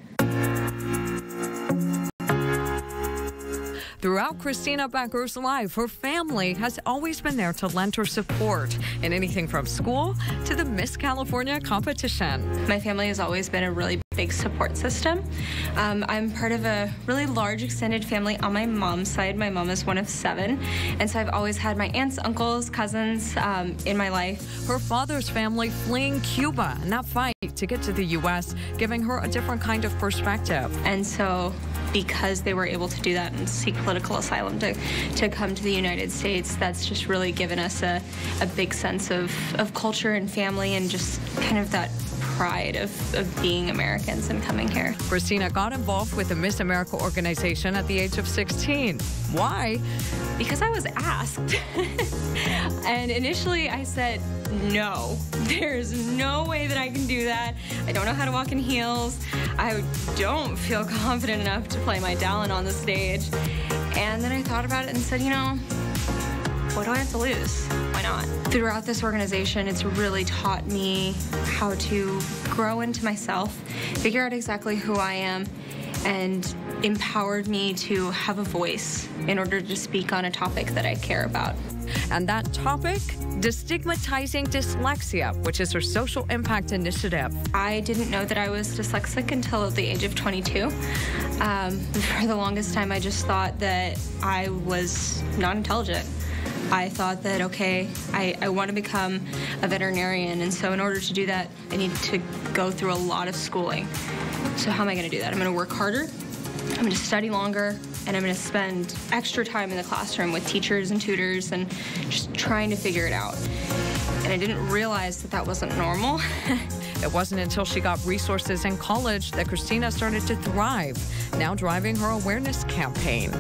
Speaker 5: Throughout Christina Becker's life, her family has always been there to lend her support in anything from school to the Miss California competition.
Speaker 22: My family has always been a really big support system. I'm part of a really large extended family on my mom's side. My mom is one of 7, and so I've always had my aunts, uncles, cousins in my life.
Speaker 5: Her father's family fleeing Cuba and that fight to get to the U.S., giving her a different kind of perspective.
Speaker 22: And so because they were able to do that and seek political asylum to come to the United States, that's just really given us a big sense of culture and family, and just kind of that pride of being Americans and coming here.
Speaker 5: Christina got involved with the Miss America organization at the age of 16. Why?
Speaker 22: Because I was asked. And initially I said, no, there's no way that I can do that. I don't know how to walk in heels. I don't feel confident enough to play my Dallin on the stage. And then I thought about it and said, you know, what do I have to lose? Why not? Throughout this organization, it's really taught me how to grow into myself, figure out exactly who I am, and empowered me to have a voice in order to speak on a topic that I care about.
Speaker 5: And that topic, destigmatizing dyslexia, which is her social impact initiative.
Speaker 22: I didn't know that I was dyslexic until the age of 22. For the longest time, I just thought that I was not intelligent. I thought that, okay, I want to become a veterinarian, and so in order to do that, I need to go through a lot of schooling. So how am I going to do that? I'm going to work harder, I'm going to study longer, and I'm going to spend extra time in the classroom with teachers and tutors and just trying to figure it out. And I didn't realize that that wasn't normal.
Speaker 5: It wasn't until she got resources in college that Christina started to thrive, now driving her awareness campaign.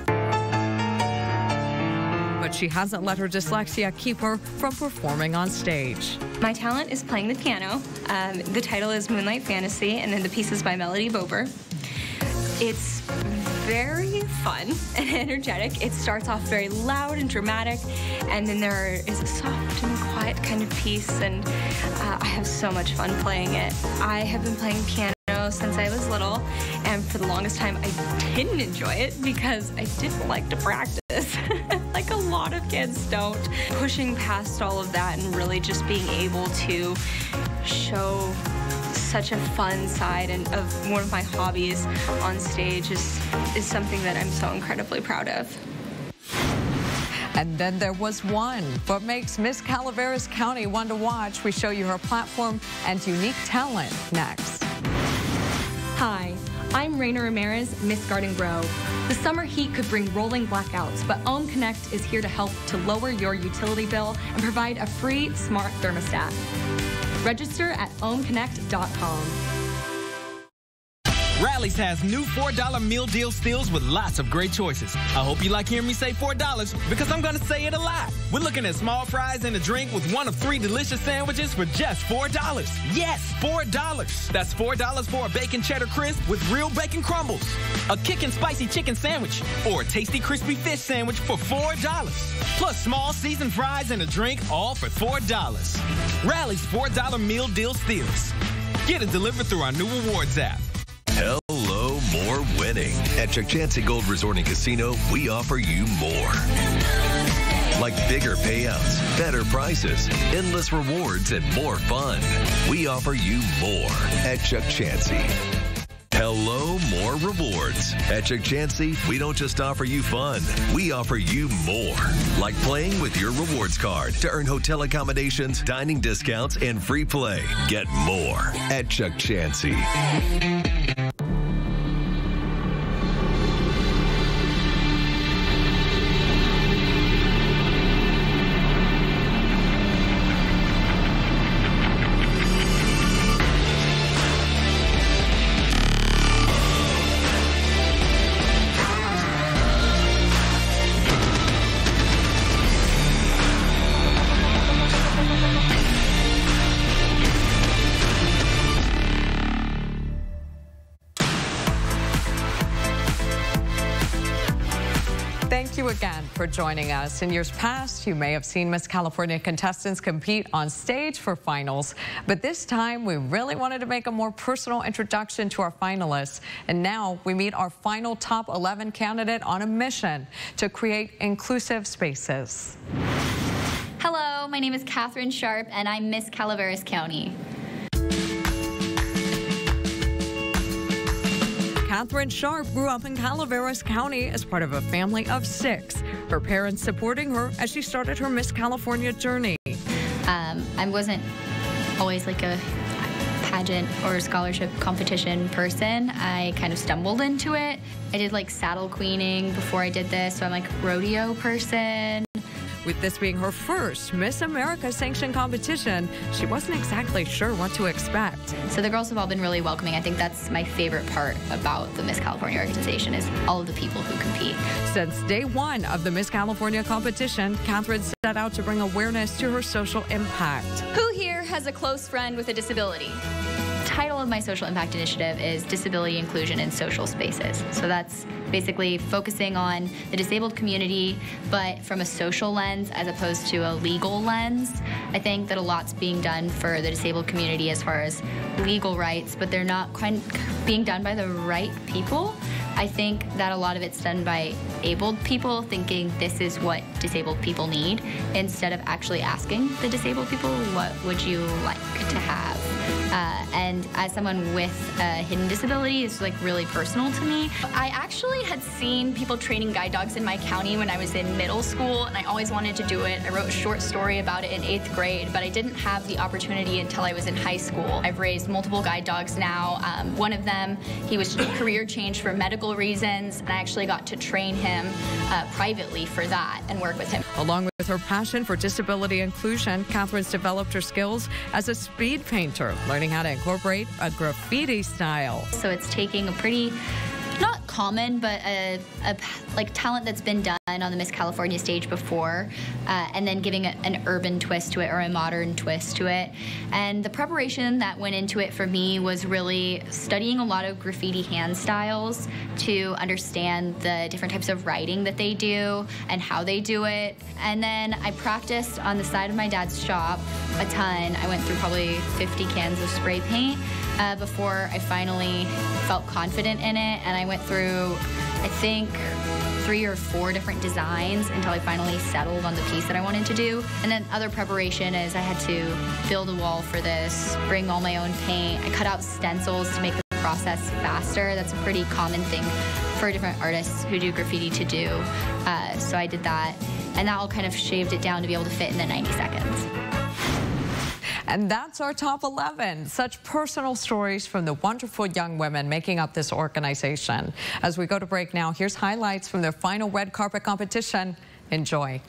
Speaker 5: But she hasn't let her dyslexia keep her from performing on stage.
Speaker 22: My talent is playing the piano. The title is Moonlight Fantasy, and then the piece is by Melody Bober. It's very fun and energetic. It starts off very loud and dramatic, and then there is a soft and quiet kind of piece, and I have so much fun playing it. I have been playing piano since I was little, and for the longest time I didn't enjoy it because I didn't like to practice. like a lot of kids don't. Pushing past all of that and really just being able to show such a fun side and of one of my hobbies on stage is something that I'm so incredibly proud of.
Speaker 5: And then there was one. What makes Miss Calaveras County one to watch? We show you her platform and unique talent next.
Speaker 3: Hi, I'm Raina Ramirez, Miss Garden Grove. The summer heat could bring rolling blackouts, but Ohm Connect is here to help to lower your utility bill and provide a free smart thermostat. Register at ohmconnect.com.
Speaker 4: Rally's has new $4 meal deal steals with lots of great choices. I hope you like hearing me say $4 because I'm going to say it a lot. We're looking at small fries and a drink with one of 3 delicious sandwiches for just $4. Yes, $4. That's $4 for a bacon cheddar crisp with real bacon crumbles, a kickin' spicy chicken sandwich, or a tasty crispy fish sandwich for $4. Plus small seasoned fries and a drink, all for $4. Rally's $4 meal deal steals. Get it delivered through our new rewards app.
Speaker 18: Hello, more winning. At Chuck Chansey Gold Resort and Casino, we offer you more. Like bigger payouts, better prices, endless rewards, and more fun. We offer you more at Chuck Chansey. Hello, more rewards. At Chuck Chansey, we don't just offer you fun, we offer you more. Like playing with your rewards card to earn hotel accommodations, dining discounts, and free play. Get more at Chuck Chansey.
Speaker 5: Thank you again for joining us. In years past, you may have seen Miss California contestants compete on stage for finals, but this time we really wanted to make a more personal introduction to our finalists. And now we meet our final top 11 candidate on a mission to create inclusive spaces.
Speaker 7: Hello, my name is Catherine Sharp, and I'm Miss Calaveras County.
Speaker 5: Catherine Sharp grew up in Calaveras County as part of a family of 6. Her parents supporting her as she started her Miss California journey.
Speaker 7: I wasn't always like a pageant or scholarship competition person. I kind of stumbled into it. I did like saddle queening before I did this, so I'm like a rodeo person.
Speaker 5: With this being her first Miss America sanctioned competition, she wasn't exactly sure what to expect.
Speaker 7: So the girls have all been really welcoming. I think that's my favorite part about the Miss California organization is all of the people who compete.
Speaker 5: Since day one of the Miss California competition, Catherine set out to bring awareness to her social impact.
Speaker 7: Who here has a close friend with a disability? The title of my social impact initiative is Disability Inclusion in Social Spaces. So that's basically focusing on the disabled community, but from a social lens as opposed to a legal lens. I think that a lot's being done for the disabled community as far as legal rights, but they're not quite being done by the right people. I think that a lot of it's done by abled people thinking this is what disabled people need, instead of actually asking the disabled people, what would you like to have? And as someone with a hidden disability, it's like really personal to me. I actually had seen people training guide dogs in my county when I was in middle school, and I always wanted to do it. I wrote a short story about it in 8th grade, but I didn't have the opportunity until I was in high school. I've raised multiple guide dogs now. One of them, he was career changed for medical reasons, and I actually got to train him privately for that and work with him.
Speaker 5: Along with her passion for disability inclusion, Catherine's developed her skills as a speed painter, learning how to incorporate a graffiti style.
Speaker 7: So it's taking a pretty, not common, but a like talent that's been done on the Miss California stage before, and then giving an urban twist to it or a modern twist to it. And the preparation that went into it for me was really studying a lot of graffiti hand styles to understand the different types of writing that they do and how they do it. And then I practiced on the side of my dad's shop a ton. I went through probably 50 cans of spray paint before I finally felt confident in it. And I went through, I think, 3 or 4 different designs until I finally settled on the piece that I wanted to do. And then other preparation is I had to build a wall for this, bring all my own paint. I cut out stencils to make the process faster. That's a pretty common thing for different artists who do graffiti to do. So I did that, and that all kind of shaved it down to be able to fit in the 90 seconds.
Speaker 5: And that's our top 11. Such personal stories from the wonderful young women making up this organization. As we go to break now, here's highlights from their final red carpet competition. Enjoy.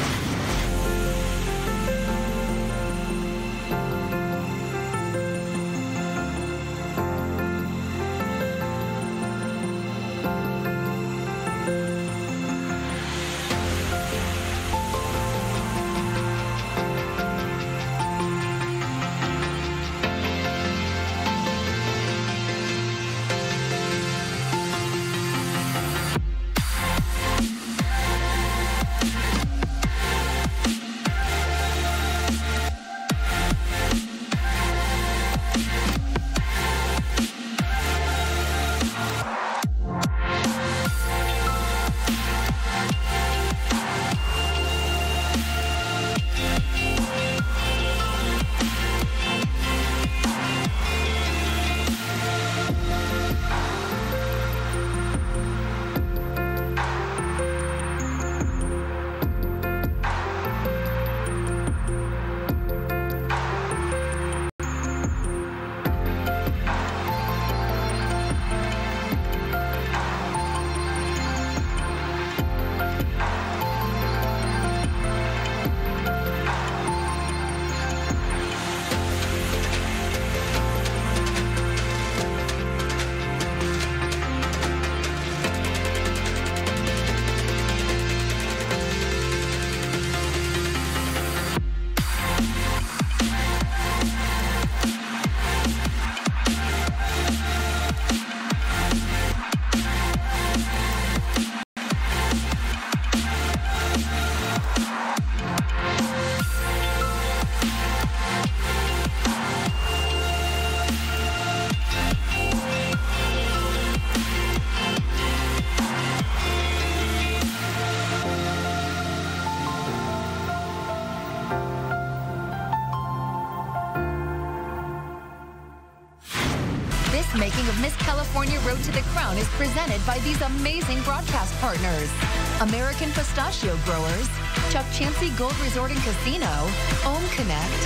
Speaker 15: Making of Miss California Road to the Crown is presented by these amazing broadcast partners: American Pistachio Growers, Chuck Chansey Gold Resort and Casino, Ohm Connect,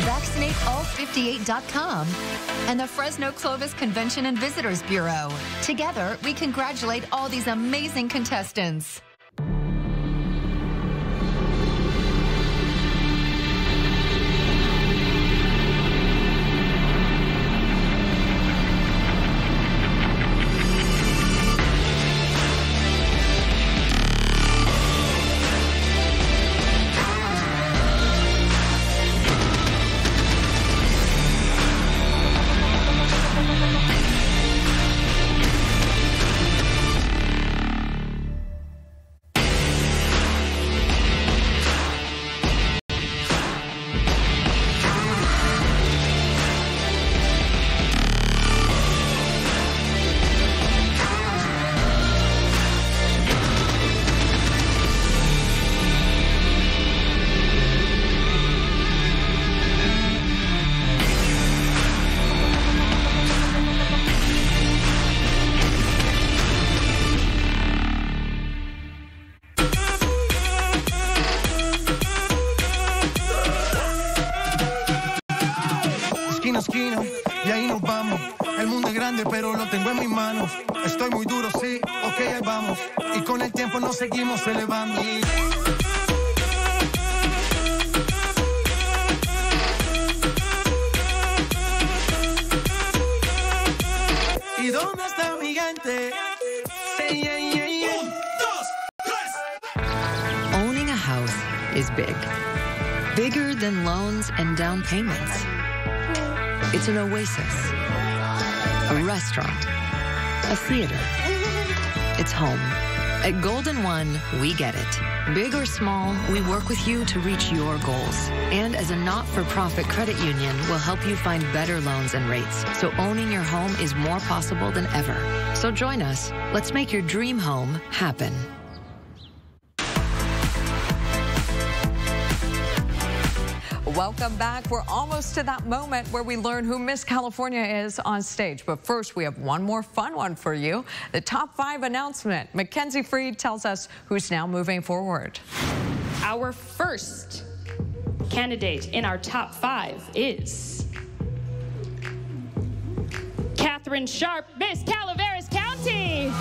Speaker 15: VaccinateAll58.com, and the Fresno Clovis Convention and Visitors Bureau. Together, we congratulate all these amazing contestants.
Speaker 17: Y ahí nos vamos. El mundo es grande, pero lo tengo en mis manos. Estoy muy duro, sí, ok, ahí vamos. Y con el tiempo nos seguimos elevando. ¿Y dónde está mi gente? Sí, yeah, yeah, yeah. 1, 2, 3.
Speaker 19: Owning a house is big. Bigger than loans and down payments. It's an oasis, a restaurant, a theater. It's home. At Golden One, we get it. Big or small, we work with you to reach your goals. And as a not-for-profit credit union, we'll help you find better loans and rates, so owning your home is more possible than ever. So join us. Let's make your dream home happen.
Speaker 5: Welcome back. We're almost to that moment where we learn who Miss California is on stage. But first, we have one more fun one for you. The top 5 announcement. Mackenzie Freed tells us who's now moving forward.
Speaker 12: Our first candidate in our top 5 is Catherine Sharp, Miss Calaveras County.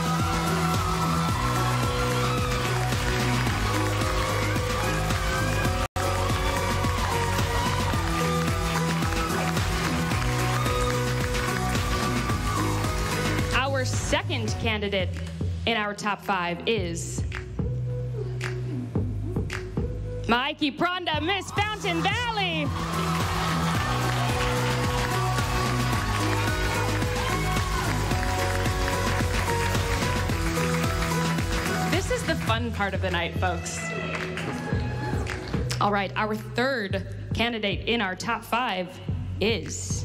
Speaker 12: Our second candidate in our top 5 is Mikey Pronda, Miss Fountain Valley. This is the fun part of the night, folks. All right, our third candidate in our top 5 is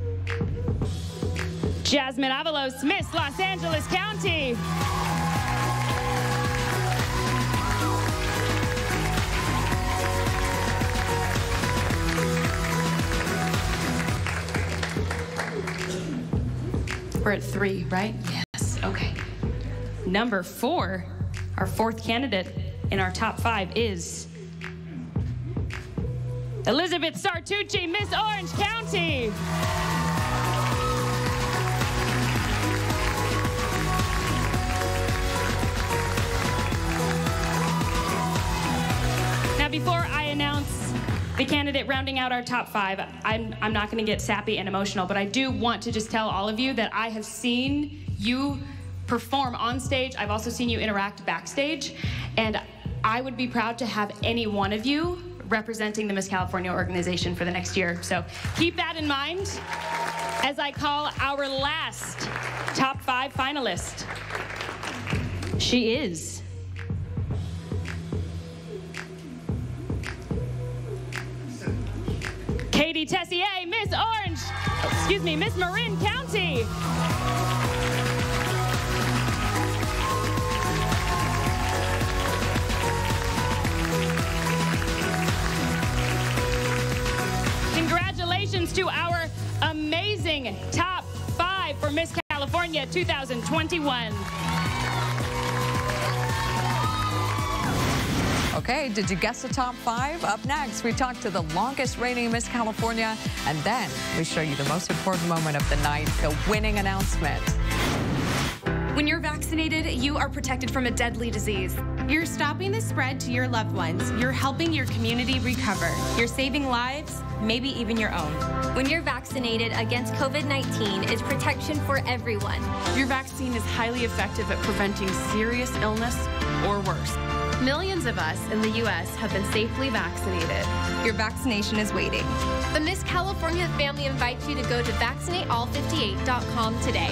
Speaker 12: Jasmine Avalos, Miss Los Angeles County. We're at 3, right? Yes, okay. Number 4, our fourth candidate in our top 5 is Elizabeth Sartucci, Miss Orange County. Now, before I announce the candidate rounding out our top 5, I'm not going to get sappy and emotional, but I do want to just tell all of you that I have seen you perform on stage. I've also seen you interact backstage, and I would be proud to have any one of you representing the Miss California organization for the next year. So keep that in mind as I call our last top 5 finalist. She is Katie Tessier, Miss Marin County. Congratulations to our amazing top 5 for Miss California 2021.
Speaker 5: Okay, did you guess the top 5? Up next, we talk to the longest reigning Miss California, and then we show you the most important moment of the night, the winning announcement.
Speaker 10: When you're vaccinated, you are protected from a deadly disease. You're stopping the spread to your loved ones. You're helping your community recover. You're saving lives, maybe even your own.
Speaker 14: When you're vaccinated against COVID-19, it's protection for everyone.
Speaker 13: Your vaccine is highly effective at preventing serious illness or worse.
Speaker 10: Millions of us in the U.S. have been safely vaccinated. Your vaccination is waiting.
Speaker 24: The Miss California family invites you to go to vaccinateall58.com today.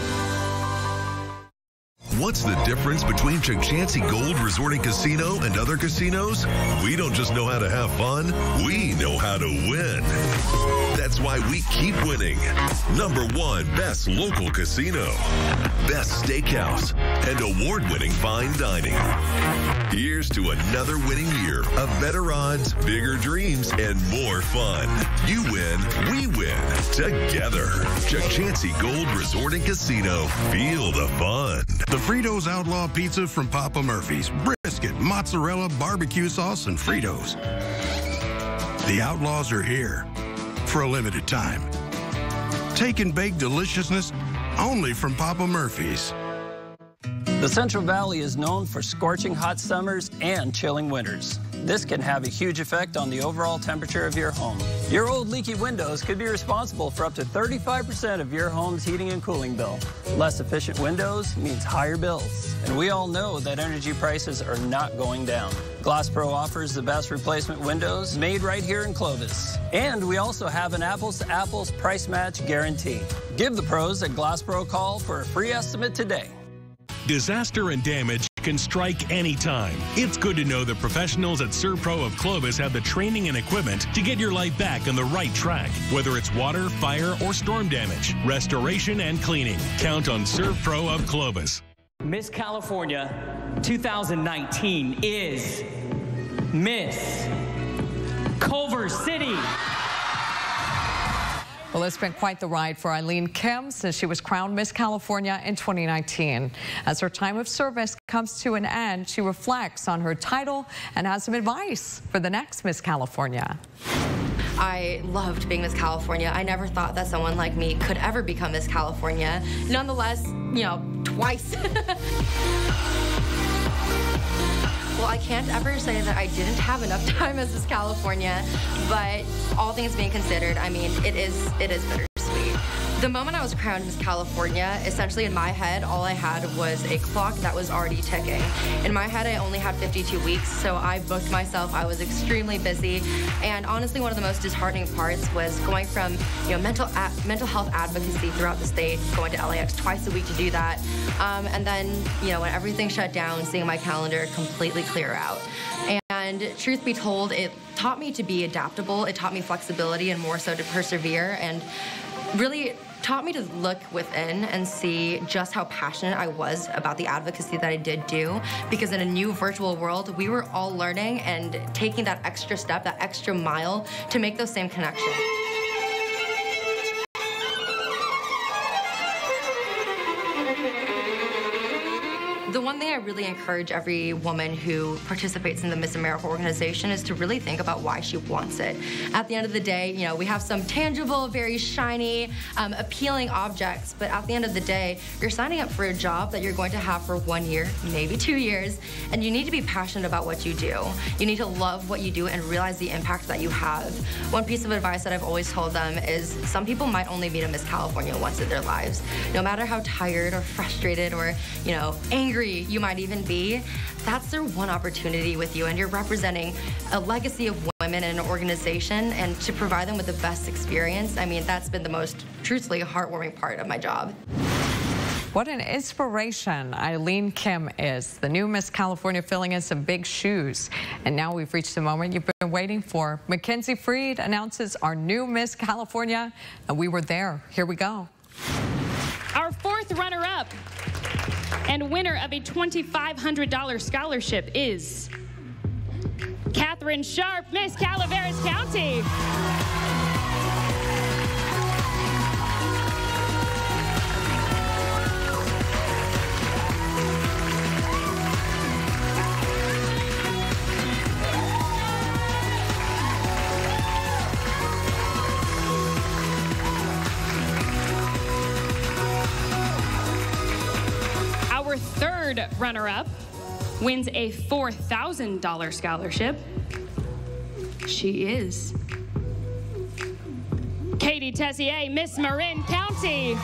Speaker 18: What's the difference between Chukchansi Gold Resort and Casino and other casinos? We don't just know how to have fun, we know how to win. That's why we keep winning. Number 1, best local casino, best steakhouse, and award-winning fine dining. Here's to another winning year of better odds, bigger dreams, and more fun. You win, we win, together. Chukchansi Gold Resort and Casino. Feel the fun.
Speaker 20: The Fritos Outlaw Pizza from Papa Murphy's. Brisket, mozzarella, barbecue sauce, and Fritos. The Outlaws are here for a limited time. Take and bake deliciousness only from Papa Murphy's.
Speaker 23: The Central Valley is known for scorching hot summers and chilling winters. This can have a huge effect on the overall temperature of your home. Your old leaky windows could be responsible for up to 35% of your home's heating and cooling bill. Less efficient windows means higher bills. And we all know that energy prices are not going down. Glass Pro offers the best replacement windows made right here in Clovis. And we also have an apples-to-apples price match guarantee. Give the pros at Glass Pro a call for a free estimate today.
Speaker 25: Disaster and damage can strike anytime. It's good to know the professionals at ServPro of Clovis have the training and equipment to get your life back on the right track. Whether it's water, fire, or storm damage, restoration and cleaning. Count on ServPro of Clovis.
Speaker 26: Miss California 2019 is Miss Culver City.
Speaker 5: Well, it's been quite the ride for Eileen Kim since she was crowned Miss California in 2019. As her time of service comes to an end, she reflects on her title and has some advice for the next Miss California.
Speaker 6: I loved being Miss California. I never thought that someone like me could ever become Miss California. Nonetheless, you know, twice. Well, I can't ever say that I didn't have enough time as Miss California, but all things being considered, I mean, it is bittersweet. The moment I was crowned Miss California, essentially in my head, all I had was a clock that was already ticking. In my head, I only had 52 weeks, so I booked myself. I was extremely busy, and honestly, one of the most disheartening parts was going from, you know, mental health advocacy throughout the state, going to LAX twice a week to do that, and then, you know, when everything shut down, seeing my calendar completely clear out. And truth be told, it taught me to be adaptable. It taught me flexibility and more so to persevere, and really taught me to look within and see just how passionate I was about the advocacy that I did do, because in a new virtual world, we were all learning and taking that extra step, that extra mile to make those same connections. The one thing I really encourage every woman who participates in the Miss America organization is to really think about why she wants it. At the end of the day, you know, we have some tangible, very shiny, appealing objects, but at the end of the day, you're signing up for a job that you're going to have for 1 year, maybe 2 years, and you need to be passionate about what you do. You need to love what you do and realize the impact that you have. One piece of advice that I've always told them is some people might only meet a Miss California once in their lives. No matter how tired or frustrated or, you know, angry you might even be, that's their one opportunity with you, and you're representing a legacy of women in an organization, and to provide them with the best experience, I mean, that's been the most truthfully heartwarming part of my job.
Speaker 5: What an inspiration Eileen Kim is, the new Miss California, filling in some big shoes. And now we've reached the moment you've been waiting for. Mackenzie Freed announces our new Miss California, and we were there. Here we go.
Speaker 12: Our fourth runner-up and winner of a $2,500 scholarship is Catherine Sharp, Miss Calaveras County. Our third runner-up wins a $4,000 scholarship. She is Katie Tessier, Miss Marin County.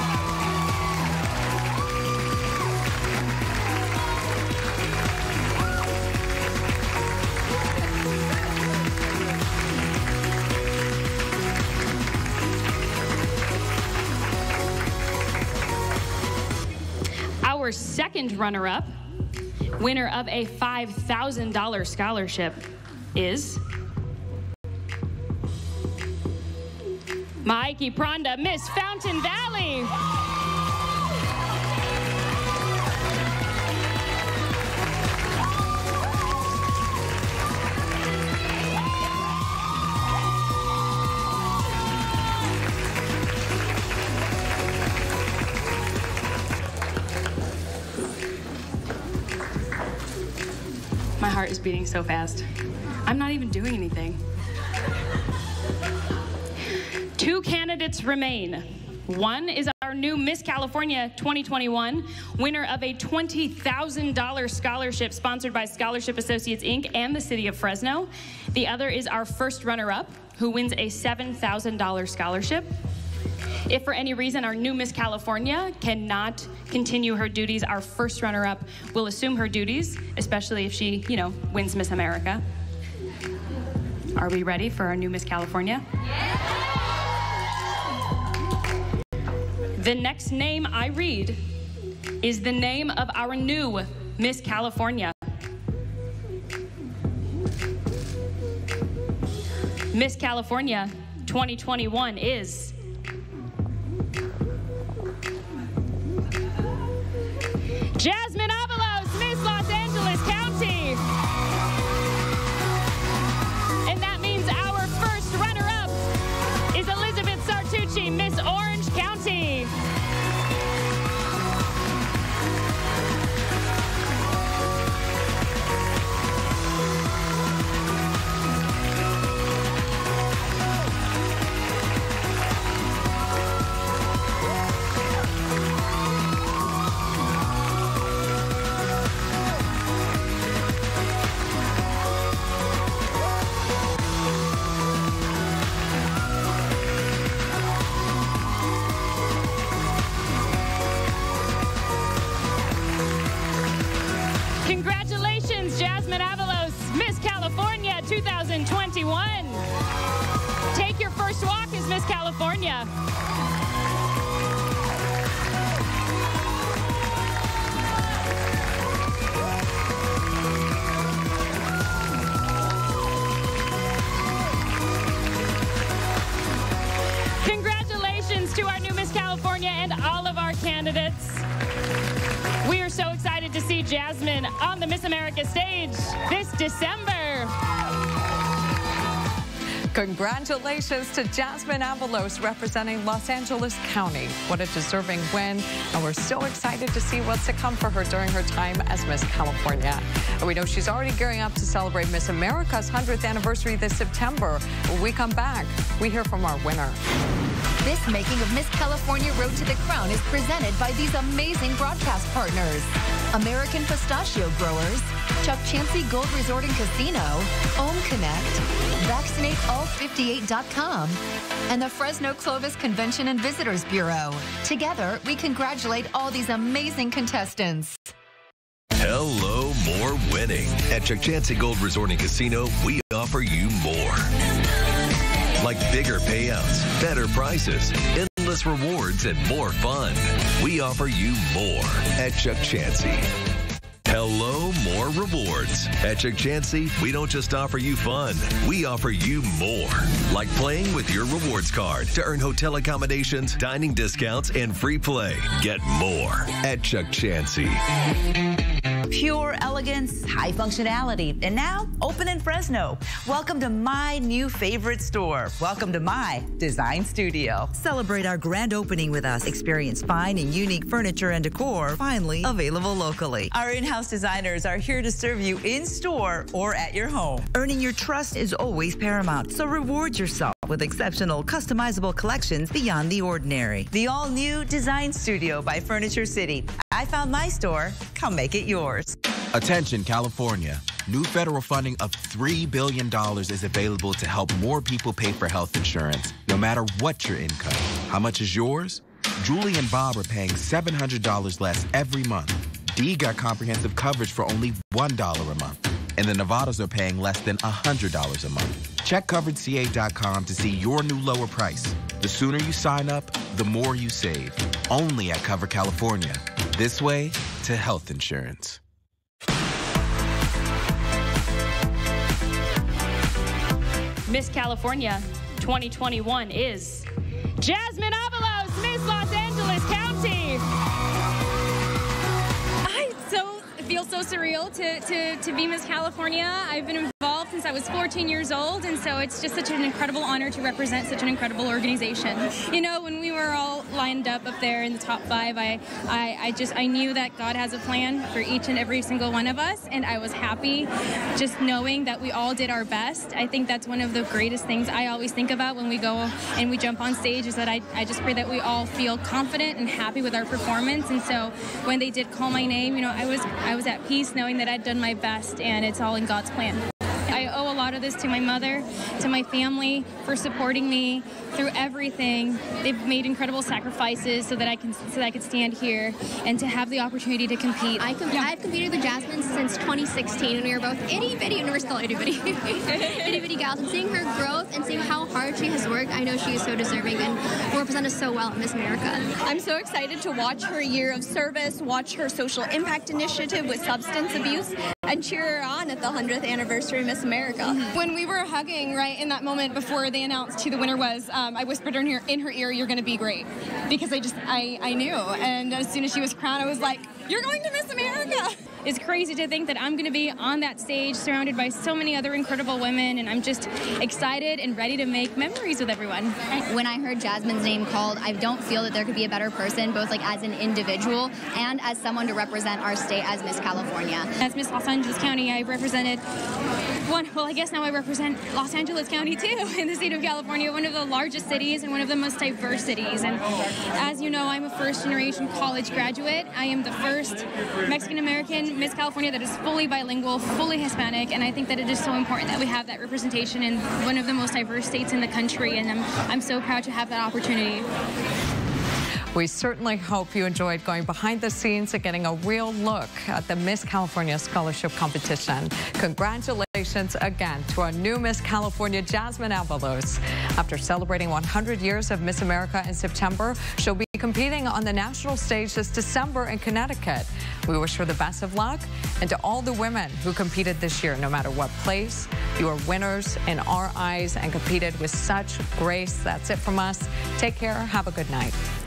Speaker 12: Our second runner-up, winner of a $5,000 scholarship, is Maiki Pronda, Miss Fountain Valley. My heart is beating so fast. I'm not even doing anything. Two candidates remain. One is our new Miss California 2021, winner of a $20,000 scholarship sponsored by Scholarship Associates, Inc. and the City of Fresno. The other is our first runner-up, who wins a $7,000 scholarship. If for any reason our new Miss California cannot continue her duties, our first runner-up will assume her duties, especially if she, you know, wins Miss America. Are we ready for our new Miss California? Yeah. The next name I read is the name of our new Miss California. Miss California 2021 is Jasmine Avalos, Miss Los Angeles County. And that means our first runner-up is Elizabeth Sartucci, 2021. Take your first walk as Miss California. Congratulations to our new Miss California and all of our candidates. We are so excited to see Jasmine on the Miss America stage this December.
Speaker 5: Congratulations to Jasmine Avalos representing Los Angeles County. What a deserving win, and we're so excited to see what's to come for her during her time as Miss California. And we know she's already gearing up to celebrate Miss America's 100th anniversary this September. When we come back, we hear from our winner.
Speaker 15: This Making of Miss California Road to the Crown is presented by these amazing broadcast partners: American Pistachio Growers, Chuck Chansey Gold Resort and Casino, Ohm Connect, VaccinateAll58.com, and the Fresno Clovis Convention and Visitors Bureau. Together, we congratulate all these amazing contestants.
Speaker 18: Hello, more winning. At Chuck Chansey Gold Resort and Casino, we offer you more. Like bigger payouts, better prices, endless rewards, and more fun. We offer you more at Chuck Chansey. Hello, more rewards. At Chuck Chansey, we don't just offer you fun, we offer you more. Like playing with your rewards card to earn hotel accommodations, dining discounts, and free play. Get more at Chuck Chansey.
Speaker 2: Pure elegance, high functionality, and now open in Fresno. Welcome to my new favorite store. Welcome to my design studio. Celebrate our grand opening with us. Experience fine and unique furniture and decor, finally available locally. Our in-house designers are here to serve you in store or at your home. Earning your trust is always paramount, so reward yourself with exceptional customizable collections beyond the ordinary. The all-new Design Studio by Furniture City. I found my store. Come make it yours.
Speaker 8: Attention, California. New federal funding of $3 billion is available to help more people pay for health insurance, no matter what your income. How much is yours? Julie and Bob are paying $700 less every month. Dee got comprehensive coverage for only $1 a month. And the Nevadas are paying less than $100 a month. Check CoveredCA.com to see your new lower price. The sooner you sign up, the more you save. Only at Cover California. This way to health insurance.
Speaker 12: Miss California 2021 is Jasmine Avalos, Miss Los Angeles County.
Speaker 22: It feels so surreal to be Miss California. I've been involved since I was 14 years old, and so it's just such an incredible honor to represent such an incredible organization. You know, when we were all lined up there in the top 5, I knew that God has a plan for each and every single one of us, and I was happy just knowing that we all did our best. I think that's one of the greatest things I always think about when we go and we jump on stage, is that I just pray that we all feel confident and happy with our performance. And so when they did call my name, you know, I was at peace knowing that I'd done my best, and it's all in God's plan. I owe a lot of this to my mother, to my family for supporting me through everything. They've made incredible sacrifices so that I could stand here and to have the opportunity to compete.
Speaker 24: I've competed with Jasmine since 2016, and we were both itty bitty, and we're still itty bitty, itty bitty gals. And seeing her growth and seeing how hard she has worked, I know she is so deserving and will represent us so well at Miss America.
Speaker 9: I'm so excited to watch her year of service, watch her social impact initiative with substance abuse, and cheer her on at the 100th anniversary of Miss America.
Speaker 22: When we were hugging, right, in that moment before they announced who the winner was, I whispered in her ear, "You're going to be great," because I knew. And as soon as she was crowned, I was like, "You're going to Miss America." It's crazy to think that I'm going to be on that stage surrounded by so many other incredible women, and I'm just excited and ready to make memories with everyone.
Speaker 7: When I heard Jasmine's name called, I don't feel that there could be a better person, both like as an individual and as someone to represent our state as Miss California.
Speaker 22: As Miss Los Angeles County, I represented I guess now I represent Los Angeles County too, in the state of California, one of the largest cities and one of the most diverse cities. And as you know, I'm a first-generation college graduate. I am the first Mexican-American Miss California that is fully bilingual, fully Hispanic, and I think that it is so important that we have that representation in one of the most diverse states in the country, and I'm so proud to have that opportunity.
Speaker 5: We certainly hope you enjoyed going behind the scenes and getting a real look at the Miss California Scholarship Competition. Congratulations Congratulations again to our new Miss California, Jasmine Avalos. After celebrating 100 years of Miss America in September, she'll be competing on the national stage this December in Connecticut. We wish her the best of luck, and to all the women who competed this year, no matter what place, you are winners in our eyes and competed with such grace. That's it from us. Take care. Have a good night.